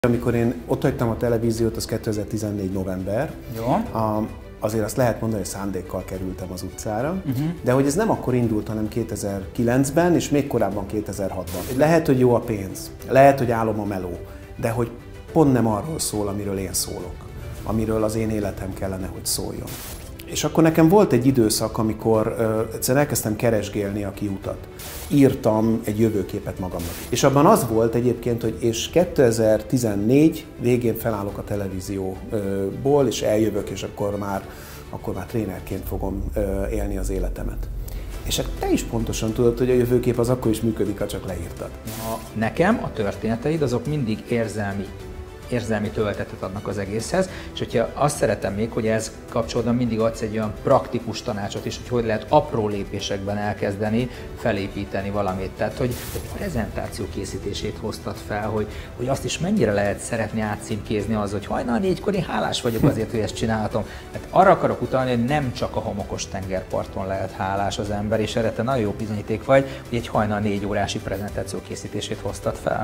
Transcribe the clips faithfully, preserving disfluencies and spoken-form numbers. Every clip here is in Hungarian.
Amikor én ott hagytam a televíziót, az kétezer-tizennégy november. Jó. A, azért azt lehet mondani, hogy szándékkal kerültem az utcára, uh-huh. de hogy ez nem akkor indult, hanem kétezer-kilencben, és még korábban kétezer-hatban. Lehet, hogy jó a pénz, lehet, hogy álom a meló, de hogy pont nem arról szól, amiről én szólok, amiről az én életem kellene, hogy szóljon. És akkor nekem volt egy időszak, amikor uh, egyszerűen elkezdtem keresgélni a kiutat. Írtam egy jövőképet magamnak. És abban az volt egyébként, hogy és kétezer-tizennégy végén felállok a televízióból, és eljövök, és akkor már, akkor már trénerként fogom uh, élni az életemet. És hát te is pontosan tudod, hogy a jövőkép az akkor is működik, ha csak leírtad. Nekem a történeteid azok mindig érzelmi érzelmi töltetet adnak az egészhez, és hogyha azt szeretem még, hogy ez kapcsolatban mindig adsz egy olyan praktikus tanácsot is, hogy hogy lehet apró lépésekben elkezdeni, felépíteni valamit. Tehát, hogy a prezentáció készítését hoztad fel, hogy, hogy azt is mennyire lehet szeretni átcímkézni az, hogy hajnal négykor én hálás vagyok azért, hogy ezt csinálhatom. Hát arra akarok utalni, hogy nem csak a homokos tengerparton lehet hálás az ember, és erre te nagyon jó bizonyíték vagy, hogy egy hajnal négy órási prezentáció készítését hoztad fel.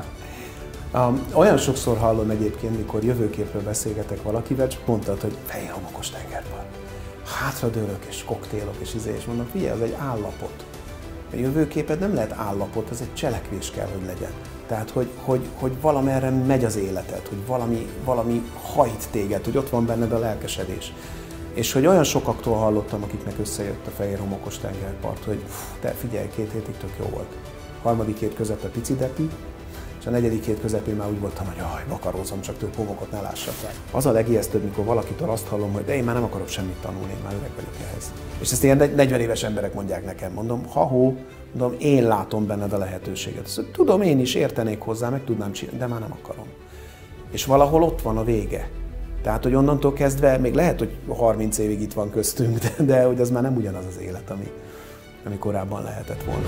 Um, olyan sokszor hallom egyébként, mikor jövőképről beszélgetek valakivel, csak mondtad, hogy fehér homokos tengerpart. Hátradőlök és koktélok és izé, és mondom, figyelj, ez egy állapot. A jövőképed nem lehet állapot, ez egy cselekvés kell, hogy legyen. Tehát, hogy, hogy, hogy valamerre megy az életed, hogy valami, valami hajt téged, hogy ott van benned a lelkesedés. És hogy olyan sokaktól hallottam, akiknek összejött a fehér homokos tengerpart, hogy te figyelj, két hétig tök jó volt. Harmadik hét közepe pici depi, és a negyedik hét közepén már úgy voltam, hogy jaj, vakarózom, csak több homokot ne lássak el. Az a legijesztőbb, mikor valakitől azt hallom, hogy de én már nem akarok semmit tanulni, én már öreg vagyok ehhez. És ezt ilyen negyven éves emberek mondják nekem, mondom, ha-hó, mondom, én látom benned a lehetőséget. Azt mondom, tudom, én is értenék hozzá, meg tudnám csinálni, de már nem akarom. És valahol ott van a vége. Tehát, hogy onnantól kezdve, még lehet, hogy harminc évig itt van köztünk, de, de hogy az már nem ugyanaz az élet, ami, ami korábban lehetett volna.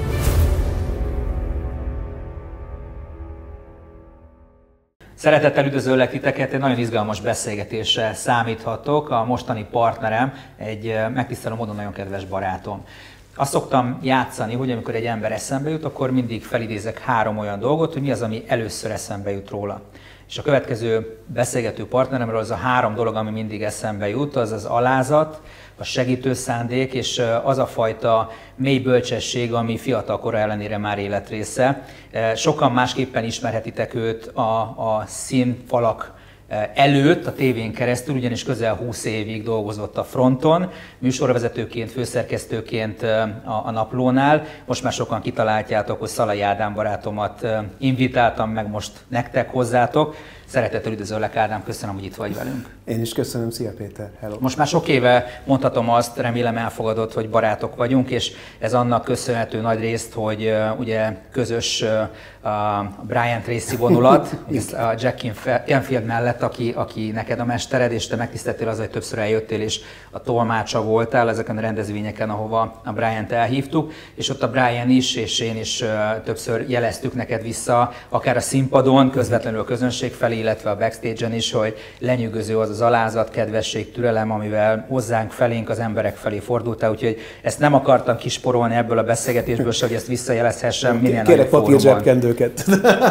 Szeretettel üdvözöllek titeket, egy nagyon izgalmas beszélgetésre számíthatok. A mostani partnerem egy megtisztelő módon nagyon kedves barátom. Azt szoktam játszani, hogy amikor egy ember eszembe jut, akkor mindig felidézek három olyan dolgot, hogy mi az, ami először eszembe jut róla. És a következő beszélgető partneremről az a három dolog, ami mindig eszembe jut, az az alázat, a segítő szándék és az a fajta mély bölcsesség, ami fiatal kora ellenére már életrésze. Sokan másképpen ismerhetitek őt a, a színfalak előtt, a tévén keresztül, ugyanis közel húsz évig dolgozott a fronton, műsorvezetőként, főszerkesztőként a, a Naplónál. Most már sokan kitaláltjátok, hogy Szalai Ádám barátomat invitáltam meg most nektek, hozzátok. Szeretettel üdvözöllek, Ádám, köszönöm, hogy itt vagy velünk. Én is köszönöm, szia Péter, hello. Most már sok éve mondhatom azt, remélem elfogadod, hogy barátok vagyunk, és ez annak köszönhető nagy részt, hogy uh, ugye közös uh, a Brian Tracy vonulat, a Jack Canfield mellett, aki, aki neked a mestered, és te megtiszteltél az, hogy többször eljöttél, és a tolmácsa voltál ezeken a rendezvényeken, ahova a Briant elhívtuk, és ott a Brian is, és én is uh, többször jeleztük neked vissza, akár a színpadon, közvetlenül a közönség felé, illetve a backstage-en is, hogy lenyűgöző az az alázat, kedvesség, türelem, amivel hozzánk felénk, az emberek felé fordultál, úgyhogy ezt nem akartam kisporolni ebből a beszélgetésből, hogy ezt visszajelezhessem minél nagyobb fórumon. Kérek papírzsebkendőket,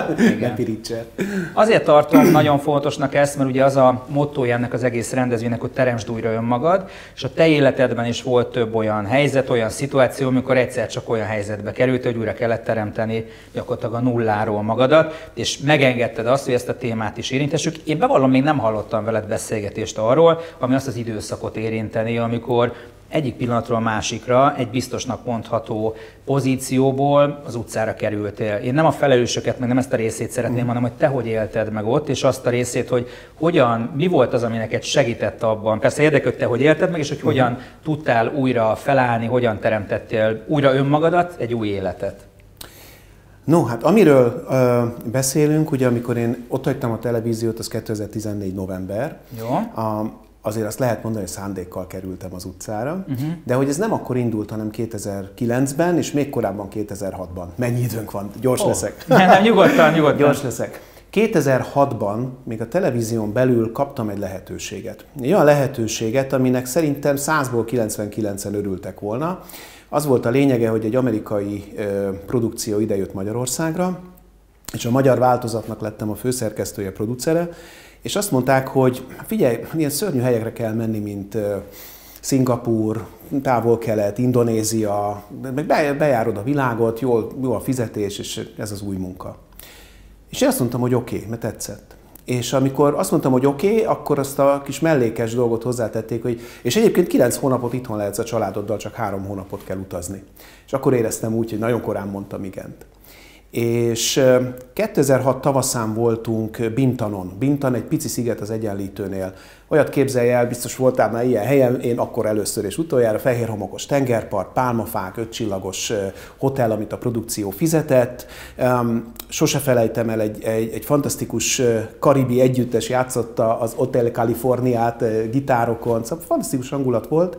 ne pirítsen. Azért tartom nagyon fontosnak ezt, mert ugye az a mottója ennek az egész rendezvénynek, hogy teremtsd újra önmagad, és a te életedben is volt több olyan helyzet, olyan szituáció, amikor egyszer csak olyan helyzetbe került, hogy újra kellett teremteni gyakorlatilag a nulláról magadat, és megengedted azt, hogy ezt a témát is érintessük. Én bevallom, még nem hallottam veled beszélgetést arról, ami azt az időszakot érinteni, amikor egyik pillanatról a másikra egy biztosnak mondható pozícióból az utcára kerültél. Én nem a felelősöket, meg nem ezt a részét szeretném, mm. hanem hogy te hogy élted meg ott, és azt a részét, hogy hogyan, mi volt az, ami neked segített abban. Persze érdekel, te hogy élted meg, és hogy hogyan mm. tudtál újra felállni, hogyan teremtettél újra önmagadat, egy új életet. No, hát amiről ö, beszélünk, ugye amikor én ott hagytam a televíziót, az kétezer-tizennégy november. Jó. A, azért azt lehet mondani, hogy szándékkal kerültem az utcára, uh-huh. de hogy ez nem akkor indult, hanem kétezer-kilencben, és még korábban kétezer-hatban. Mennyi időnk van? Gyors oh. leszek. Nem, nem, nyugodtan, nyugodtan. Gyors leszek. kétezer-hatban még a televízión belül kaptam egy lehetőséget. Egy olyan lehetőséget, aminek szerintem százból kilencvenkilencen örültek volna. Az volt a lényege, hogy egy amerikai ö, produkció idejött Magyarországra, és a magyar változatnak lettem a főszerkesztője, producere, és azt mondták, hogy figyelj, ilyen szörnyű helyekre kell menni, mint Szingapúr, Távol-Kelet, Indonézia, meg bejárod a világot, jól, jó a fizetés, és ez az új munka. És én azt mondtam, hogy oké, okay, mert tetszett. És amikor azt mondtam, hogy oké, okay, akkor azt a kis mellékes dolgot hozzátették, hogy és egyébként kilenc hónapot itthon lehetsz a családoddal, csak három hónapot kell utazni. És akkor éreztem úgy, hogy nagyon korán mondtam igent. És kétezer-hat tavaszán voltunk Bintanon. Bintan egy pici sziget az Egyenlítőnél. Olyat képzelj el, biztos voltál már ilyen helyen, én akkor először és utoljára, fehér homokos tengerpart, pálmafák, ötcsillagos hotel, amit a produkció fizetett. Sose felejtem el, egy, egy, egy fantasztikus karibi együttes játszotta az Hotel Californiát gitárokon, szóval fantasztikus hangulat volt.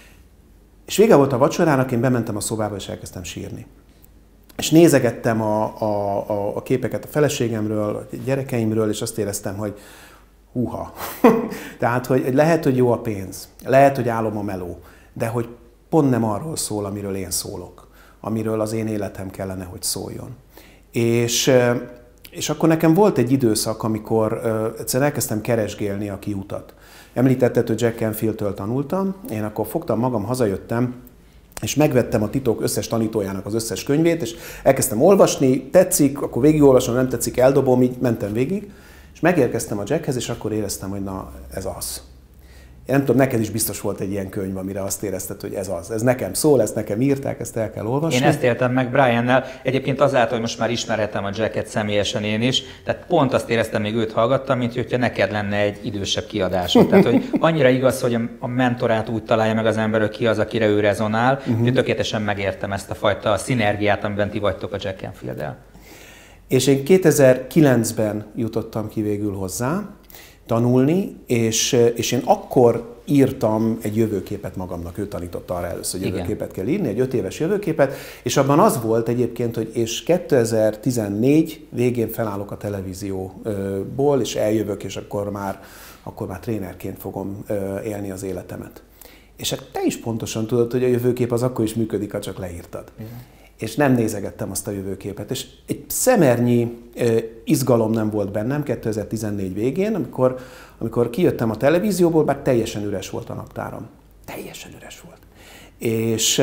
És vége volt a vacsorának, én bementem a szobába és elkezdtem sírni. És nézegettem a, a, a képeket a feleségemről, a gyerekeimről, és azt éreztem, hogy húha. Tehát, hogy lehet, hogy jó a pénz, lehet, hogy álom a meló, de hogy pont nem arról szól, amiről én szólok, amiről az én életem kellene, hogy szóljon. És, és akkor nekem volt egy időszak, amikor uh, egyszerűen elkezdtem keresgélni a kiutat. Említetted, hogy Jack Canfield-től tanultam, én akkor fogtam magam, hazajöttem, és megvettem a Titok összes tanítójának az összes könyvét, és elkezdtem olvasni, tetszik, akkor végigolvasom, nem tetszik, eldobom, így mentem végig, és megérkeztem a Jackhez, és akkor éreztem, hogy na, ez az. Én nem tudom, neked is biztos volt egy ilyen könyv, amire azt érezted, hogy ez az. Ez nekem szól, ezt nekem írták, ezt el kell olvasni. Én ezt éltem meg Briannel. Egyébként azáltal, hogy most már ismerhetem a Jacket személyesen én is, tehát pont azt éreztem, még őt hallgattam, mint hogyha neked lenne egy idősebb kiadásod. Tehát, hogy annyira igaz, hogy a mentorát úgy találja meg az ember, hogy ki az, akire ő rezonál, uh-huh. hogy tökéletesen megértem ezt a fajta szinergiát, amiben ti vagytok a Jack Canfield-el. És én kétezer-kilencben jutottam ki végül hozzá tanulni, és, és én akkor írtam egy jövőképet magamnak, ő tanította arra először, hogy jövőképet kell írni, egy öt éves jövőképet, és abban az volt egyébként, hogy és kétezer-tizennégy végén felállok a televízióból, és eljövök, és akkor már, akkor már trénerként fogom élni az életemet. És hát te is pontosan tudod, hogy a jövőkép az akkor is működik, ha csak leírtad. Igen. És nem nézegettem azt a jövőképet. És egy szemernyi izgalom nem volt bennem kétezer-tizennégy végén, amikor, amikor kijöttem a televízióból, bár teljesen üres volt a naptáram. Teljesen üres volt. És,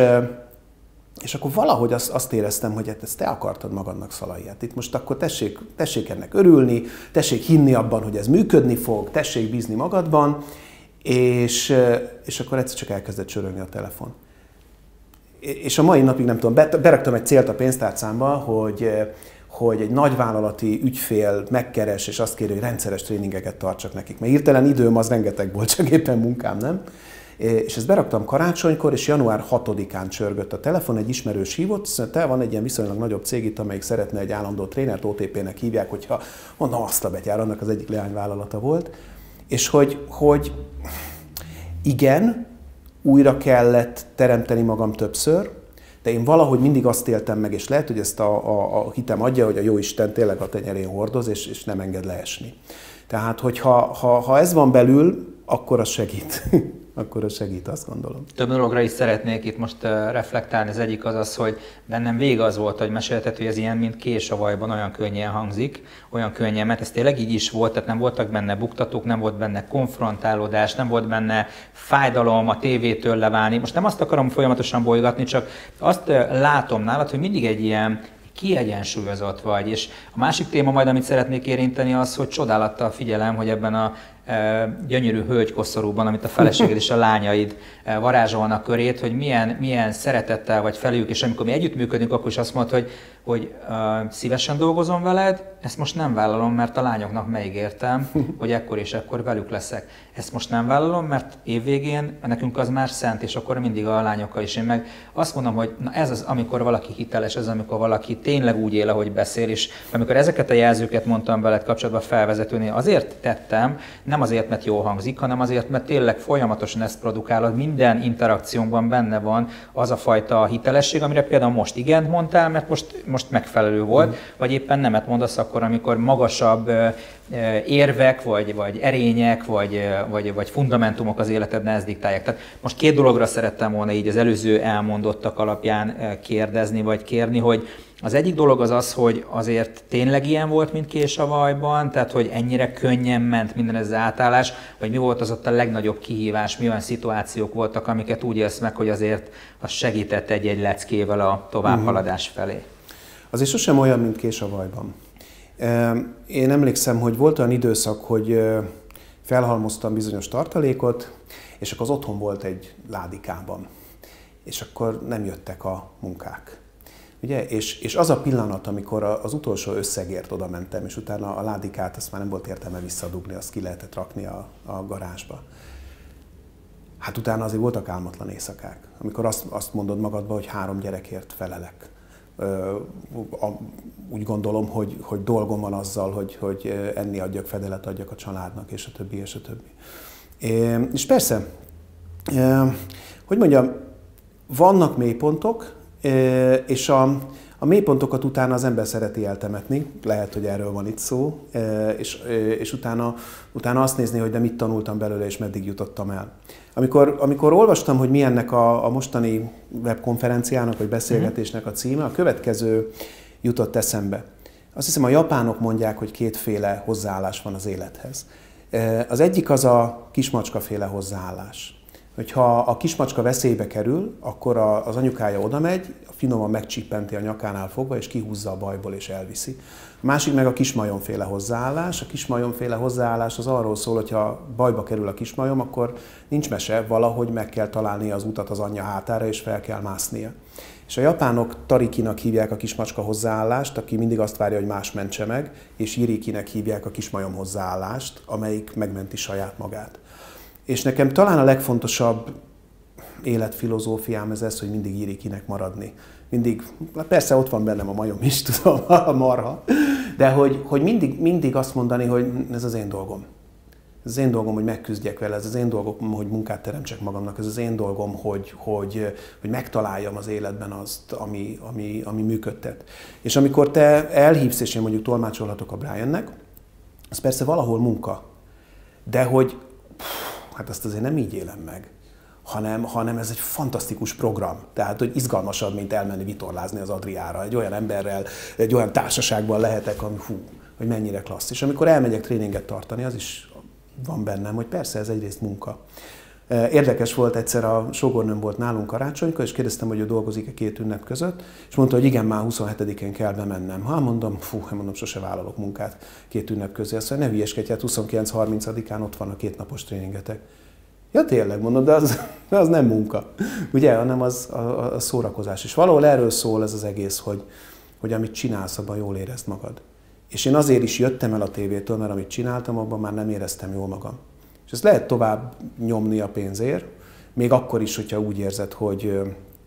és akkor valahogy azt, azt éreztem, hogy hát ezt te akartad magadnak, Szalai. Hát itt most akkor tessék, tessék ennek örülni, tessék hinni abban, hogy ez működni fog, tessék bízni magadban, és, és akkor egyszer csak elkezdett csörögni a telefon. És a mai napig nem tudom, beraktam egy célt a pénztárcámba, hogy, hogy egy nagyvállalati ügyfél megkeres, és azt kéri, hogy rendszeres tréningeket tartsak nekik. Mert hirtelen időm az rengeteg volt, csak éppen munkám, nem? És ezt beraktam karácsonykor, és január hatodikán csörgött a telefon, egy ismerős hívott, te van egy ilyen viszonylag nagyobb cég itt, amelyik szeretne egy állandó trénert, o té pé-nek hívják, hogyha mondom, azt a betyár, annak az egyik leányvállalata volt. És hogy, hogy igen, újra kellett teremteni magam többször, de én valahogy mindig azt éltem meg, és lehet, hogy ezt a, a, a hitem adja, hogy a Jóisten tényleg a tenyerén hordoz, és, és nem enged leesni. Tehát, hogyha ha, ha ez van belül, akkor az segít. akkor az segít, azt gondolom. Több dologra is szeretnék itt most uh, reflektálni. Az egyik az az, hogy bennem végig az volt, hogy mesélted, hogy ez ilyen, mint kés a vajban, olyan könnyen hangzik, olyan könnyen, mert ez tényleg így is volt, tehát nem voltak benne buktatók, nem volt benne konfrontálódás, nem volt benne fájdalom a tévétől leválni. Most nem azt akarom folyamatosan bolygatni, csak azt uh, látom nálad, hogy mindig egy ilyen kiegyensúlyozott vagy. És a másik téma majd, amit szeretnék érinteni, az, hogy csodálattal figyelem, hogy ebben a e, gyönyörű hölgykoszorúban, amit a feleséged és a lányaid e, varázsolnak körét, hogy milyen, milyen szeretettel vagy felük, és amikor mi együttműködünk, akkor is azt mondod, hogy, hogy uh, szívesen dolgozom veled, ezt most nem vállalom, mert a lányoknak megígértem, hogy ekkor és ekkor velük leszek. Ezt most nem vállalom, mert évvégén nekünk az már szent, és akkor mindig a lányokkal is. Én meg azt mondom, hogy na ez az, amikor valaki hiteles, ez amikor valaki tényleg úgy él, ahogy beszél, és amikor ezeket a jelzőket mondtam veled kapcsolatban felvezetőnél, azért tettem, nem azért, mert jól hangzik, hanem azért, mert tényleg folyamatosan ezt produkálod, minden interakciónkban benne van az a fajta hitelesség, amire például most igent mondtál, mert most, most megfelelő volt, mm. vagy éppen nemet mondasz akkor, amikor magasabb érvek, vagy, vagy erények, vagy, vagy, vagy fundamentumok az életedben ezt diktálják. Tehát most két dologra szerettem volna így az előző elmondottak alapján kérdezni, vagy kérni, hogy Az egyik dolog az az, hogy azért tényleg ilyen volt, mint Késavajban, tehát hogy ennyire könnyen ment minden ez az átállás, vagy mi volt az ott a legnagyobb kihívás, mi olyan szituációk voltak, amiket úgy élsz meg, hogy azért az segített egy-egy leckével a továbbhaladás felé? Azért sosem olyan, mint Késavajban. Én emlékszem, hogy volt olyan időszak, hogy felhalmoztam bizonyos tartalékot, és akkor az otthon volt egy ládikában, és akkor nem jöttek a munkák. Ugye? És, és az a pillanat, amikor az utolsó összegért oda mentem, és utána a ládikát, azt már nem volt értelme visszadugni, azt ki lehetett rakni a, a garázsba. Hát utána azért voltak álmatlan éjszakák, amikor azt, azt mondod magadba, hogy három gyerekért felelek. Úgy gondolom, hogy, hogy dolgom van azzal, hogy, hogy enni adjak, fedelet adjak a családnak, és a többi, és a többi. És persze, hogy mondjam, vannak mélypontok, és a, a mélypontokat utána az ember szereti eltemetni, lehet, hogy erről van itt szó, és, és utána, utána azt nézni, hogy de mit tanultam belőle, és meddig jutottam el. Amikor, amikor olvastam, hogy mi ennek a, a mostani webkonferenciának, vagy beszélgetésnek a címe, a következő jutott eszembe. Azt hiszem, a japánok mondják, hogy kétféle hozzáállás van az élethez. Az egyik az a kismacskaféle hozzáállás. Hogyha a kismacska veszélybe kerül, akkor az anyukája oda megy, finoman megcsippenti a nyakánál fogva, és kihúzza a bajból, és elviszi. A másik meg a kismajomféle hozzáállás. A kismajomféle hozzáállás az arról szól, hogy ha bajba kerül a kismajom, akkor nincs mese, valahogy meg kell találnia az utat az anyja hátára, és fel kell másznia. És a japánok tarikinak hívják a kismacska hozzáállást, aki mindig azt várja, hogy más mentse meg, és irikinek hívják a kismajom hozzáállást, amelyik megmenti saját magát. És nekem talán a legfontosabb életfilozófiám ez ez, hogy mindig irikinek maradni. Mindig, persze ott van bennem a majom is, tudom, a marha, de hogy, hogy mindig, mindig azt mondani, hogy ez az én dolgom. Ez az én dolgom, hogy megküzdjek vele, ez az én dolgom, hogy munkát teremtsek magamnak, ez az én dolgom, hogy, hogy, hogy megtaláljam az életben azt, ami, ami, ami működtet. És amikor te elhívsz, és én mondjuk tolmácsolhatok a Briannek, az persze valahol munka, de hogy hát azt azért nem így élem meg, hanem, hanem ez egy fantasztikus program. Tehát, hogy izgalmasabb, mint elmenni vitorlázni az Adriára. Egy olyan emberrel, egy olyan társaságban lehetek, ami hú, hogy mennyire klassz. És amikor elmegyek tréninget tartani, az is van bennem, hogy persze ez egyrészt munka. Érdekes volt, egyszer a sógornőm volt nálunk karácsonykor, és kérdeztem, hogy ő dolgozik-e két ünnep között, és mondta, hogy igen, már huszonhetedikén kell bemennem. Ha mondom, fú, mondom, sose vállalok munkát két ünnep közé. Azt mondja, ne hülyeskedj, hát huszonkilenc harmincadikán ott van a kétnapos tréningetek. Ja tényleg mondom, de az, az nem munka, ugye, hanem az a, a szórakozás. És valahol erről szól ez az egész, hogy, hogy amit csinálsz, abban jól érezd magad. És én azért is jöttem el a tévétől, mert amit csináltam, abban már nem éreztem jól magam. És ezt lehet tovább nyomni a pénzért, még akkor is, hogyha úgy érzed, hogy,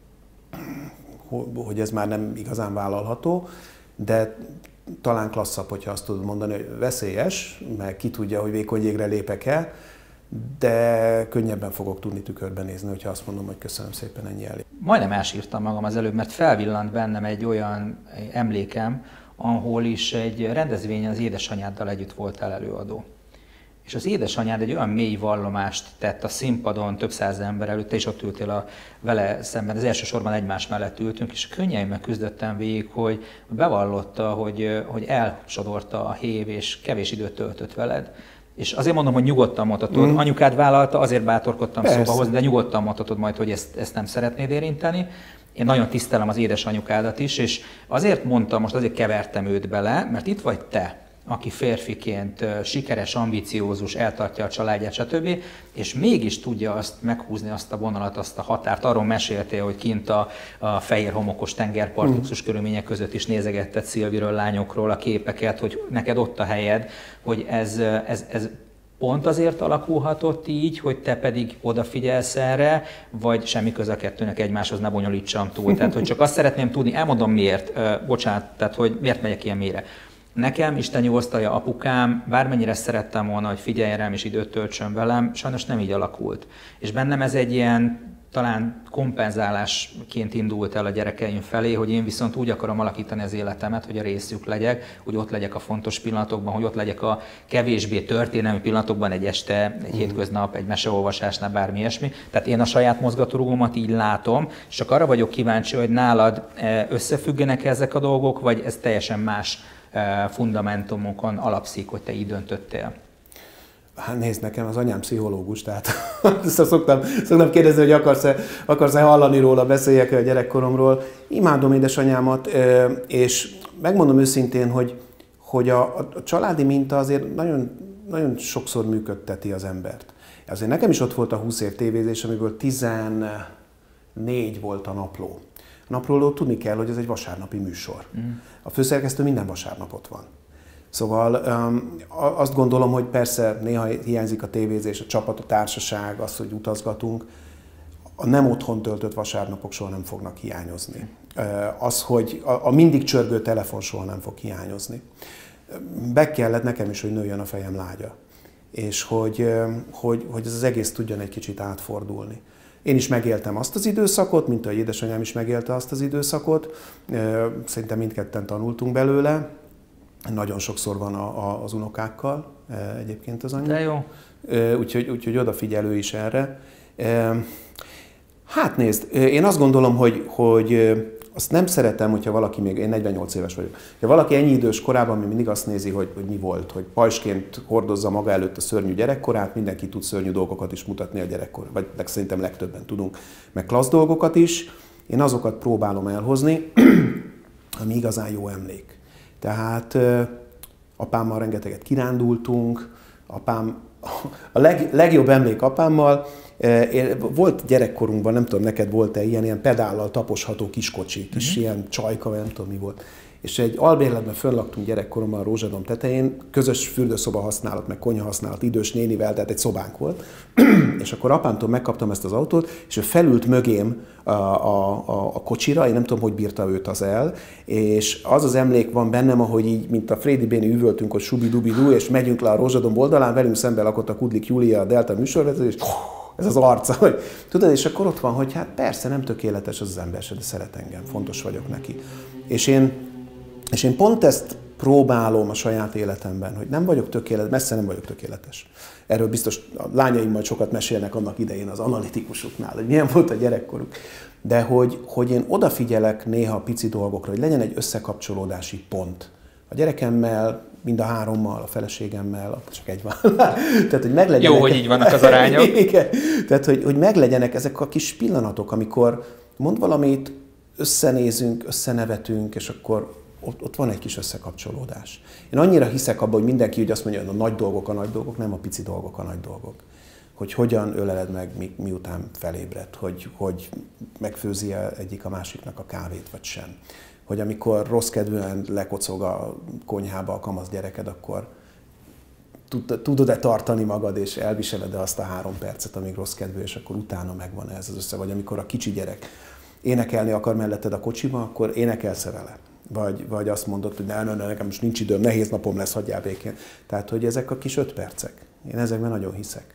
hogy ez már nem igazán vállalható, de talán klasszabb, hogyha azt tudod mondani, hogy veszélyes, meg ki tudja, hogy vékony jégre lépek el, de könnyebben fogok tudni tükörben nézni, hogyha azt mondom, hogy köszönöm szépen, ennyi elég. Majdnem elsírtam magam az előbb, mert felvillant bennem egy olyan emlékem, ahol is egy rendezvényen az édesanyáddal együtt voltál előadó. És az édesanyád egy olyan mély vallomást tett a színpadon több száz ember előtt, és ott ültél a, vele szemben, az első sorban egymás mellett ültünk, és könnyeimmel küzdöttem végig, hogy bevallotta, hogy, hogy elsodorta a hév, és kevés időt töltött veled. És azért mondom, hogy nyugodtan mondhatod, mm. anyukád vállalta, azért bátorkodtam Persze. szóba hozni, de nyugodtan mondhatod majd, hogy ezt, ezt nem szeretnéd érinteni. Én nagyon tisztelem az édesanyukádat is, és azért mondtam, most azért kevertem őt bele, mert itt vagy te, aki férfiként sikeres, ambiciózus, eltartja a családját, stb. És mégis tudja azt meghúzni, azt a vonalat, azt a határt. Arról meséltél, hogy kint a, a fehér homokos tengerpart luxus körülmények között is nézegetted Szilviről, lányokról a képeket, hogy neked ott a helyed, hogy ez, ez, ez pont azért alakulhatott így, hogy te pedig odafigyelsz erre, vagy semmi köze a kettőnek egymáshoz, ne bonyolítsam túl. Tehát, hogy csak azt szeretném tudni, elmondom miért, bocsánat, tehát, hogy miért megyek ilyen mélyre. Nekem, Isten jó osztalja apukám, bármennyire szerettem volna, hogy figyeljen rám és időt töltsön velem, sajnos nem így alakult. És bennem ez egy ilyen talán kompenzálásként indult el a gyerekeim felé, hogy én viszont úgy akarom alakítani az életemet, hogy a részük legyek, hogy ott legyek a fontos pillanatokban, hogy ott legyek a kevésbé történelmi pillanatokban, egy este, egy mm. hétköznap, egy meseolvasásnál, bármi ilyesmi. Tehát én a saját mozgatórugómat így látom, és csak arra vagyok kíváncsi, hogy nálad összefüggenek ezek a dolgok, vagy ez teljesen más fundamentumokon alapszik, hogy te így döntöttél. Hát nézd, nekem az anyám pszichológus, tehát szoktam, szoktam kérdezni, hogy akarsz-e, akarsz-e hallani róla, beszéljek a gyerekkoromról. Imádom édesanyámat, és megmondom őszintén, hogy, hogy a, a családi minta azért nagyon, nagyon sokszor működteti az embert. Azért nekem is ott volt a húsz év tévézés, amiből tizennégy volt a napló. A naplóról tudni kell, hogy ez egy vasárnapi műsor. Mm. A főszerkesztő minden vasárnap ott van. Szóval um, azt gondolom, hogy persze néha hiányzik a tévézés, a csapat, a társaság, az, hogy utazgatunk. A nem otthon töltött vasárnapok soha nem fognak hiányozni. Az, hogy a, a mindig csörgő telefon soha nem fog hiányozni. Be kellett nekem is, hogy nőjön a fejem lágya. És hogy, hogy, hogy ez az egész tudjon egy kicsit átfordulni. Én is megéltem azt az időszakot, mint ahogy édesanyám is megélte azt az időszakot. Szerintem mindketten tanultunk belőle. Nagyon sokszor van a, a, az unokákkal egyébként az anya. De jó. Úgyhogy, úgyhogy odafigyelő is erre. Hát nézd, én azt gondolom, hogy, hogy azt nem szeretem, hogyha valaki még, én negyvennyolc éves vagyok, ha valaki ennyi idős korában még mindig azt nézi, hogy, hogy mi volt, hogy pajsként hordozza maga előtt a szörnyű gyerekkorát, mindenki tud szörnyű dolgokat is mutatni a gyerekkor, vagy szerintem legtöbben tudunk, meg klassz dolgokat is. Én azokat próbálom elhozni, ami igazán jó emlék. Tehát apámmal rengeteget kirándultunk, apám, a leg, legjobb emlék apámmal, volt gyerekkorunkban, nem tudom, neked volt-e ilyen, ilyen pedállal taposható kiskocsi, kis uh-huh. ilyen csajka, vagy nem tudom mi volt. És egy albérletben föllaktunk gyerekkoromban a Rózsadom tetején, közös fürdőszoba használat, meg konyha használat idős nénivel, tehát egy szobánk volt. És akkor apámtól megkaptam ezt az autót, és ő felült mögém a, a, a, a kocsira, én nem tudom, hogy bírta őt az el, és az az emlék van bennem, ahogy így, mint a Frédi Béni üvöltünk, hogy subi-dubi-du, és megyünk le a Rózsadom oldalán, velünk szemben lakott a Kudlik Júlia, a Delta műsorvezető, és ez az arca, hogy tudod, és akkor ott van, hogy hát persze nem tökéletes az az ember se, de szeret engem, fontos vagyok neki. És én, és én pont ezt próbálom a saját életemben, hogy nem vagyok tökéletes, messze nem vagyok tökéletes. Erről biztos a lányaim majd sokat mesélnek annak idején az analitikusoknál, hogy milyen volt a gyerekkoruk. De hogy, hogy én odafigyelek néha a pici dolgokra, hogy legyen egy összekapcsolódási pont. A gyerekemmel, mind a hárommal, a feleségemmel, csak egy van. Tehát, hogy meglegyenek... Jó, hogy így vannak az arányok. Igen. Tehát, hogy, hogy meglegyenek ezek a kis pillanatok, amikor mond valamit, összenézünk, összenevetünk, és akkor ott, ott van egy kis összekapcsolódás. Én annyira hiszek abban, hogy mindenki úgy azt mondja, hogy a nagy dolgok a nagy dolgok, nem a pici dolgok a nagy dolgok. Hogy hogyan öleled meg, mi, miután felébred, hogy, hogy megfőzi egyik a másiknak a kávét, vagy sem. Hogy amikor rossz kedvűen lekocog a konyhába a kamasz gyereked, akkor tudod-e tartani magad, és elviseled-e azt a három percet, amíg rossz kedvű, és akkor utána megvan ez az össze. Vagy amikor a kicsi gyerek énekelni akar melletted a kocsiba, akkor énekelsz-e vele? Vagy, vagy azt mondod, hogy ne, ne, ne, nekem most nincs időm, nehéz napom lesz, hagyjál békén. Tehát, hogy ezek a kis öt percek. Én ezekben nagyon hiszek.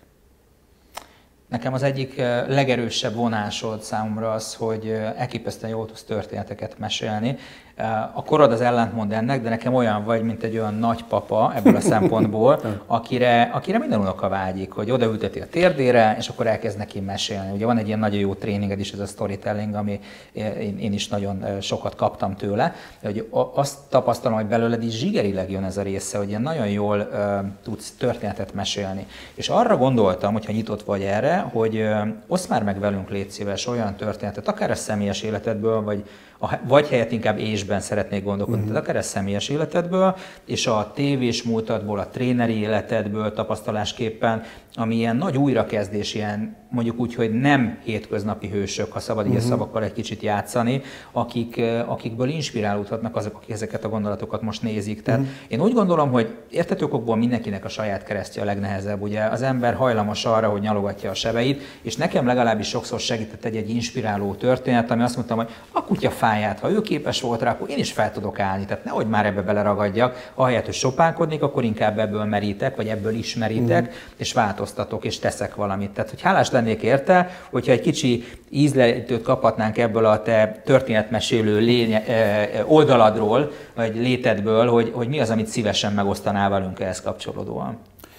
Nekem az egyik legerősebb vonásod számomra az, hogy elképesztően jól tudsz történeteket mesélni. A korod az ellentmond ennek, de nekem olyan vagy, mint egy olyan nagypapa ebből a szempontból, akire, akire minden unoka vágyik, hogy odaülteti a térdére, és akkor elkezd neki mesélni. Ugye van egy ilyen nagyon jó tréninged is, ez a storytelling, ami én, én is nagyon sokat kaptam tőle, hogy azt tapasztalom, hogy belőled is zsigerileg jön ez a része, hogy ilyen nagyon jól uh, tudsz történetet mesélni. És arra gondoltam, hogyha nyitott vagy erre, hogy uh, oszd már meg velünk, légy szíves, olyan történetet, akár a személyes életedből, vagy a, vagy helyett inkább ésben szeretnék gondolkodni, mm-hmm. tehát akár a személyes életedből, és a tévés múltadból, a tréneri életedből tapasztalásképpen, ami ilyen nagy újrakezdés, ilyen mondjuk úgy, hogy nem hétköznapi hősök, ha szabad így a szavakkal egy kicsit játszani, akik, akikből inspirálódhatnak azok, akik ezeket a gondolatokat most nézik. Tehát uh-huh. én úgy gondolom, hogy érthető okokból mindenkinek a saját keresztje a legnehezebb. Ugye az ember hajlamos arra, hogy nyalogatja a sebeit, és nekem legalábbis sokszor segített egy, egy inspiráló történet, ami azt mondtam, hogy a kutya fáját, ha ő képes volt rá, akkor én is fel tudok állni. Tehát nehogy már ebbe beleragadjak, ahelyett, hogy sopánkodnék, akkor inkább ebből merítek, vagy ebből ismerítek, uh-huh. és változtatok, és teszek valamit. Tehát, hogy hálás lennék tennék érte, hogyha egy kicsi ízlelítőt kaphatnánk ebből a te történetmesélő lénye, oldaladról, vagy létedből, hogy, hogy mi az, amit szívesen megosztanál velünk ehhez kapcsolódóan.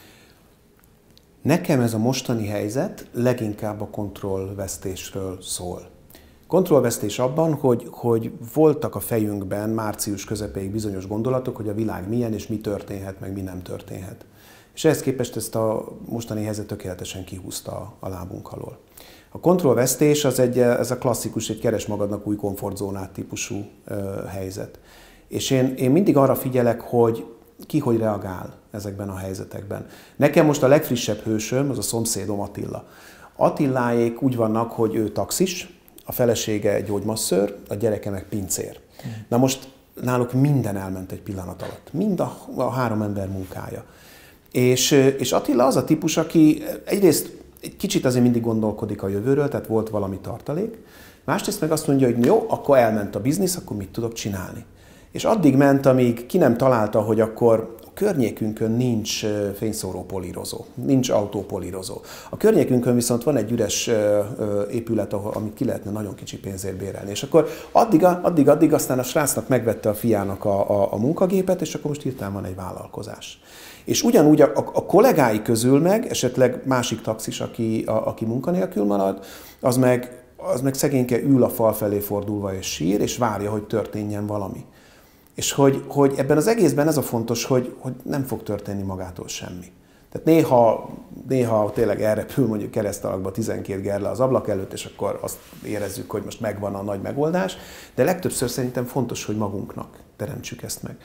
Nekem ez a mostani helyzet leginkább a kontrollvesztésről szól. Kontrollvesztés abban, hogy, hogy voltak a fejünkben március közepéig bizonyos gondolatok, hogy a világ milyen és mi történhet, meg mi nem történhet. És ehhez képest ezt a mostani helyzet tökéletesen kihúzta a lábunk alól. A kontrollvesztés az egy, ez a klasszikus, egy keres magadnak új komfortzónát típusú ö, helyzet. És én, én mindig arra figyelek, hogy ki hogy reagál ezekben a helyzetekben. Nekem most a legfrissebb hősöm, az a szomszédom Attila. Attiláék úgy vannak, hogy ő taxis, a felesége gyógymasszőr, a gyereke meg pincér. Mm. Na most náluk minden elment egy pillanat alatt. Mind a, a három ember munkája. És, és Attila az a típus, aki egyrészt egy kicsit azért mindig gondolkodik a jövőről, tehát volt valami tartalék. Másrészt meg azt mondja, hogy jó, akkor elment a biznisz, akkor mit tudok csinálni. És addig ment, amíg ki nem találta, hogy akkor a környékünkön nincs fényszóró polírozó, nincs autópolírozó. A környékünkön viszont van egy üres épület, amit ki lehetne nagyon kicsi pénzért bérelni. És akkor addig, addig, addig aztán a srácnak megvette a fiának a, a, a munkagépet, és akkor most hirtelen van egy vállalkozás. És ugyanúgy a, a, a kollégái közül meg, esetleg másik taxis, aki, a, aki munkanélkül marad, az meg, az meg szegényke ül a fal felé fordulva és sír, és várja, hogy történjen valami. És hogy, hogy ebben az egészben ez a fontos, hogy, hogy nem fog történni magától semmi. Tehát néha, néha tényleg elrepül mondjuk keresztalakba tizenkét gerle az ablak előtt, és akkor azt érezzük, hogy most megvan a nagy megoldás, de legtöbbször szerintem fontos, hogy magunknak teremtsük ezt meg.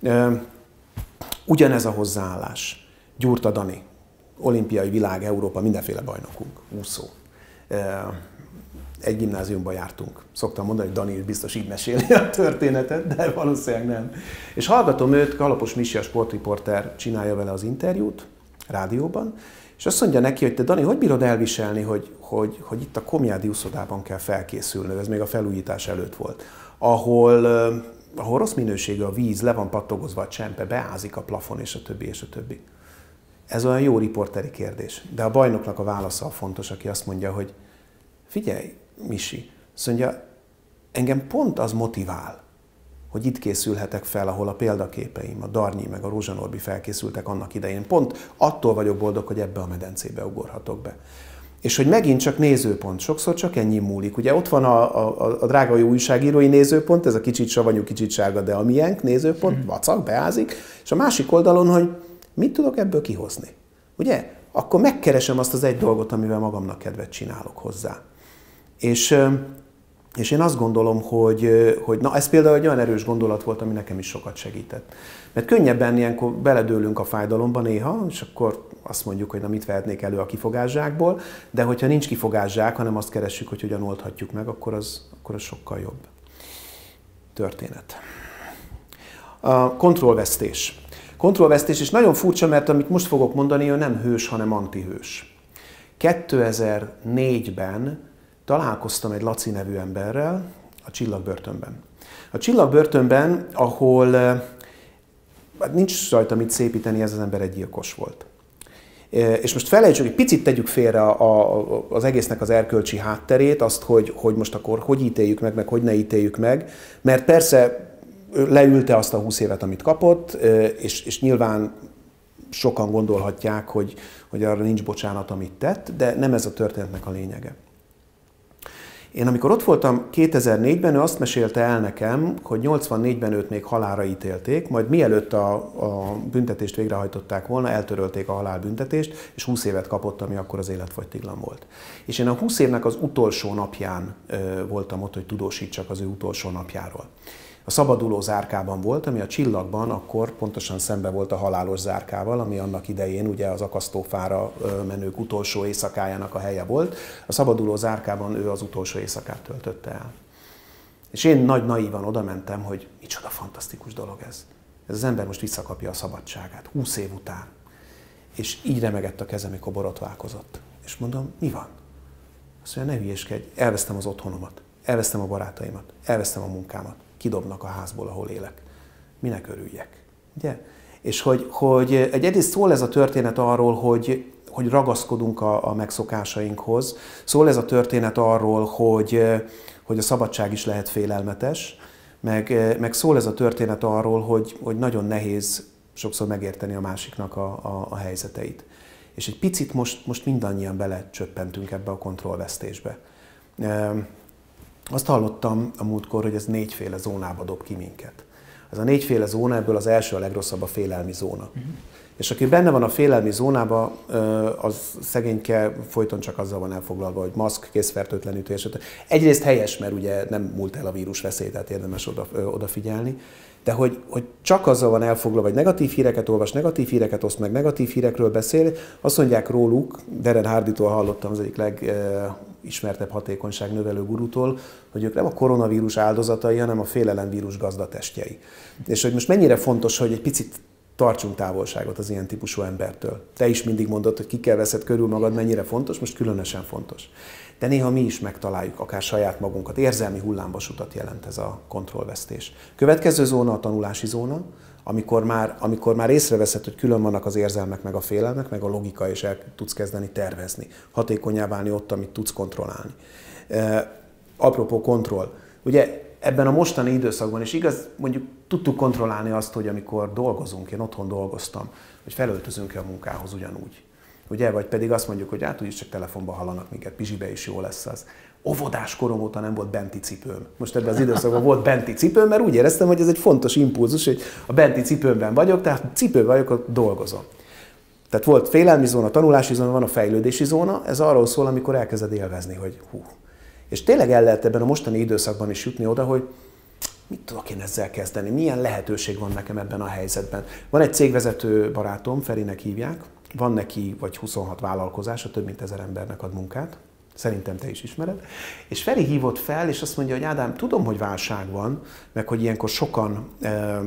Ugyanez a hozzáállás. Gyurta Dani, olimpiai, világ, Európa, mindenféle bajnokunk, úszó. Egy gimnáziumban jártunk. Szoktam mondani, hogy Dani biztos így meséli a történetet, de valószínűleg nem. És hallgatom őt, Kalapos Misi, a sportriporter csinálja vele az interjút, rádióban, és azt mondja neki, hogy te Dani, hogy bírod elviselni, hogy, hogy, hogy itt a Komjádi úszodában kell felkészülnöd, ez még a felújítás előtt volt, ahol, ahol rossz minőségű a víz, le van pattogozva a csempe, beázik a plafon, és a többi, és a többi. Ez olyan jó riporteri kérdés. De a bajnoknak a válasza a fontos, aki azt mondja, hogy figyelj, Misi, azt mondja, engem pont az motivál, hogy itt készülhetek fel, ahol a példaképeim, a Darnyi meg a Rózsa Norbi felkészültek annak idején. Pont attól vagyok boldog, hogy ebbe a medencébe ugorhatok be. És hogy megint csak nézőpont, sokszor csak ennyi múlik. Ugye ott van a, a, a drága jó újságírói nézőpont, ez a kicsit savanyú, kicsit sárga, de a miénk nézőpont, vacak, beázik, és a másik oldalon, hogy mit tudok ebből kihozni. Ugye? Akkor megkeresem azt az egy dolgot, amivel magamnak kedvet csinálok hozzá. És, és én azt gondolom, hogy, hogy na, ez például egy olyan erős gondolat volt, ami nekem is sokat segített. Mert könnyebben ilyenkor beledőlünk a fájdalomba néha, és akkor azt mondjuk, hogy na mit vehetnék elő a kifogászsákból, de hogyha nincs kifogászsák, hanem azt keressük, hogy hogyan oldhatjuk meg, akkor az, akkor az sokkal jobb. Történet. A kontrollvesztés. Kontrollvesztés, és nagyon furcsa, mert amit most fogok mondani, ő nem hős, hanem antihős. kétezer-négyben találkoztam egy Laci nevű emberrel a Csillagbörtönben. A Csillagbörtönben, ahol hát nincs rajta mit szépíteni, ez az ember egy gyilkos volt. És most felejtsük, egy picit tegyük félre a, a, az egésznek az erkölcsi hátterét, azt, hogy, hogy most akkor hogy ítéljük meg, meg hogy ne ítéljük meg, mert persze leülte azt a húsz évet, amit kapott, és, és nyilván sokan gondolhatják, hogy, hogy arra nincs bocsánat, amit tett, de nem ez a történetnek a lényege. Én amikor ott voltam kétezer-négyben, ő azt mesélte el nekem, hogy nyolcvannégyben őt még halálra ítélték, majd mielőtt a, a büntetést végrehajtották volna, eltörölték a halálbüntetést, és húsz évet kapott, ami akkor az életfogytiglan volt. És én a húsz évnek az utolsó napján ö, voltam ott, hogy tudósítsak az ő utolsó napjáról. A szabaduló zárkában volt, ami a Csillagban akkor pontosan szembe volt a halálos zárkával, ami annak idején ugye az akasztófára menők utolsó éjszakájának a helye volt. A szabaduló zárkában ő az utolsó éjszakát töltötte el. És én nagy naívan oda mentem, hogy micsoda fantasztikus dolog ez. Ez az ember most visszakapja a szabadságát, húsz év után. És így remegett a kezem, mikor borotválkozott. És mondom, mi van? Azt mondja, ne hülyéskedj, elvesztem az otthonomat, elvesztem a barátaimat, elvesztem a munkámat. Kidobnak a házból, ahol élek. Minek örüljek? Ugye? És hogy, hogy egy egyrészt szól ez a történet arról, hogy, hogy ragaszkodunk a, a megszokásainkhoz. Szól ez a történet arról, hogy, hogy a szabadság is lehet félelmetes, meg, meg szól ez a történet arról, hogy, hogy nagyon nehéz sokszor megérteni a másiknak a, a, a helyzeteit. És egy picit most, most mindannyian belecsöppentünk ebbe a kontrollvesztésbe. Azt hallottam a múltkor, hogy ez négyféle zónába dob ki minket. Ez a négyféle zóna, ebből az első a legrosszabb, a félelmi zóna. Uh-huh. És aki benne van a félelmi zónában, az szegényke folyton csak azzal van elfoglalva, hogy maszk, készfertőtlenítő. Egyrészt helyes, mert ugye nem múlt el a vírus veszély, tehát érdemes oda, odafigyelni, de hogy, hogy csak azzal van elfoglalva, hogy negatív híreket olvas, negatív híreket oszt meg, negatív hírekről beszél, azt mondják róluk, Darren Hardytól hallottam, az egyik legismertebb hatékonyságnövelő gurutól, hogy ők nem a koronavírus áldozatai, hanem a félelemvírus gazdatestjei. És hogy most mennyire fontos, hogy egy picit tartsunk távolságot az ilyen típusú embertől. Te is mindig mondod, hogy ki kell veszed körül magad, mennyire fontos, most különösen fontos. De néha mi is megtaláljuk akár saját magunkat. Érzelmi hullámvasutat jelent ez a kontrollvesztés. Következő zóna a tanulási zóna, amikor már, amikor már észreveszed, hogy külön vannak az érzelmek, meg a félelmek, meg a logika, és el tudsz kezdeni tervezni. Hatékonyá válni ott, amit tudsz kontrollálni. E, apropó kontroll. Ugye ebben a mostani időszakban is igaz, mondjuk tudtuk kontrollálni azt, hogy amikor dolgozunk, én otthon dolgoztam, hogy felöltözünk-e a munkához ugyanúgy. Ugye? Vagy pedig azt mondjuk, hogy hát úgyis csak telefonba hallanak minket, pizsibe is jó lesz az. Óvodás korom óta nem volt benti cipőm. Most ebben az időszakban volt benti cipőm, mert úgy éreztem, hogy ez egy fontos impulzus, hogy a benti cipőmben vagyok, tehát cipőben vagyok, ott dolgozom. Tehát volt félelmi zóna, tanulási zóna, van a fejlődési zóna, ez arról szól, amikor elkezded élvezni, hogy hú. És tényleg el lehet ebben a mostani időszakban is jutni oda, hogy mit tudok én ezzel kezdeni, milyen lehetőség van nekem ebben a helyzetben. Van egy cégvezető barátom, Ferinek hívják, van neki vagy huszonhat vállalkozása, több mint ezer embernek ad munkát, szerintem te is ismered, és Feri hívott fel, és azt mondja, hogy Ádám, tudom, hogy válság van, meg hogy ilyenkor sokan e,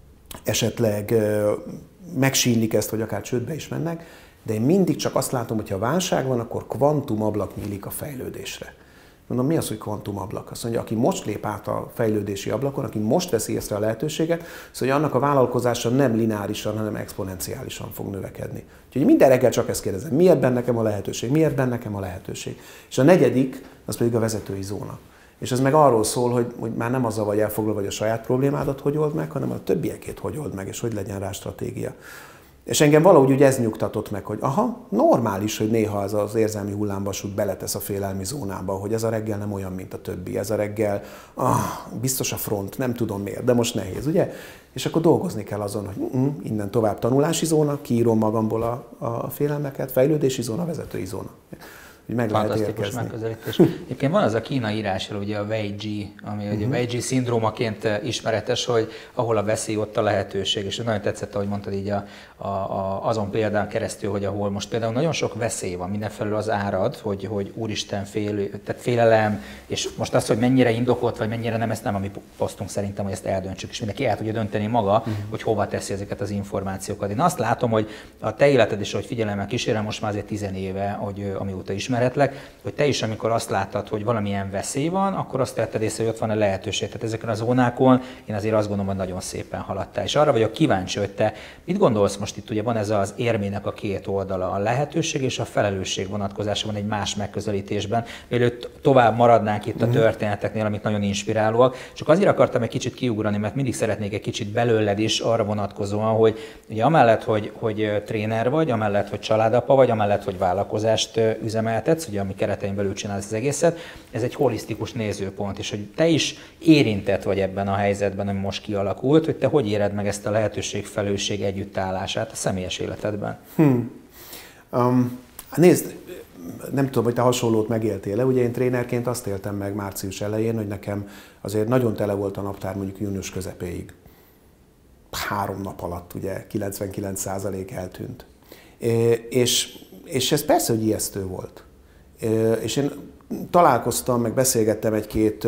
esetleg e, megsínlik ezt, vagy akár csődbe is mennek, de én mindig csak azt látom, hogy ha válság van, akkor kvantumablak nyílik a fejlődésre. Mondom, mi az, hogy kvantumablak? Azt mondja, aki most lép át a fejlődési ablakon, aki most veszi észre a lehetőséget, az, hogy annak a vállalkozása nem lineárisan, hanem exponenciálisan fog növekedni. Úgyhogy minden reggel csak ezt kérdezem, miért benne nekem a lehetőség, miért benne nekem a lehetőség. És a negyedik, az pedig a vezetői zóna. És ez meg arról szól, hogy, hogy már nem azzal vagy elfoglalva, hogy a saját problémádat hogy old meg, hanem a többiekét hogy old meg, és hogy legyen rá stratégia. És engem valahogy úgy ez nyugtatott meg, hogy aha, normális, hogy néha az az érzelmi hullámvasút beletesz a félelmi zónába, hogy ez a reggel nem olyan, mint a többi, ez a reggel, ah, biztos a front, nem tudom miért, de most nehéz, ugye? És akkor dolgozni kell azon, hogy uh, innen tovább tanulási zóna, kiírom magamból a, a félelmeket, fejlődési zóna, vezetői zóna. Hogy meg lehet fantasztikus megközelítés. Egyébként van az a kínai írásról, ugye a Wei Ji, ami uh-huh. a Wei Ji szindrómaként ismeretes, hogy ahol a veszély, ott a lehetőség. És nagyon tetszett, ahogy mondtad így a, a, a, azon példán keresztül, hogy ahol most például nagyon sok veszély van, mindenfelől az árad, hogy, hogy úristen fél, tehát félelem, és most az, hogy mennyire indokolt, vagy mennyire nem, ezt nem a mi posztunk szerintem, hogy ezt eldöntsük, és mindenki el tudja dönteni maga, uh-huh. hogy hova teszi ezeket az információkat. Én azt látom, hogy a te életed is, hogy figyelemmel kísérem most már azért tizenéve, hogy amióta ismeretlek, hogy te is, amikor azt láttad, hogy valamilyen veszély van, akkor azt tetted észre, hogy ott van a lehetőség. Tehát ezeken a zónákon én azért azt gondolom, hogy nagyon szépen haladtál. És arra vagyok kíváncsi, hogy te mit gondolsz most itt, ugye van ez az érmének a két oldala, a lehetőség és a felelősség vonatkozásában egy más megközelítésben, mielőtt tovább maradnánk itt a történeteknél, amik nagyon inspirálóak. Csak azért akartam egy kicsit kiugrani, mert mindig szeretnék egy kicsit belőled is arra vonatkozóan, hogy ugye amellett, hogy, hogy tréner vagy, amellett, hogy családapa vagy, amellett, hogy vállalkozást üzemeltetsz, ugye ami keretein belül csinálsz az egészet, ez egy holisztikus nézőpont, és hogy te is érintett vagy ebben a helyzetben, ami most kialakult, hogy te hogy éred meg ezt a lehetőség-felelősség együttállását a személyes életedben? Hmm. Um, nézd, nem tudom, hogy te hasonlót megéltél-e, ugye én trénerként azt éltem meg március elején, hogy nekem azért nagyon tele volt a naptár mondjuk június közepéig. Három nap alatt ugye kilencvenkilenc százalék eltűnt. És, és ez persze, hogy ijesztő volt. És én találkoztam, meg beszélgettem egy-két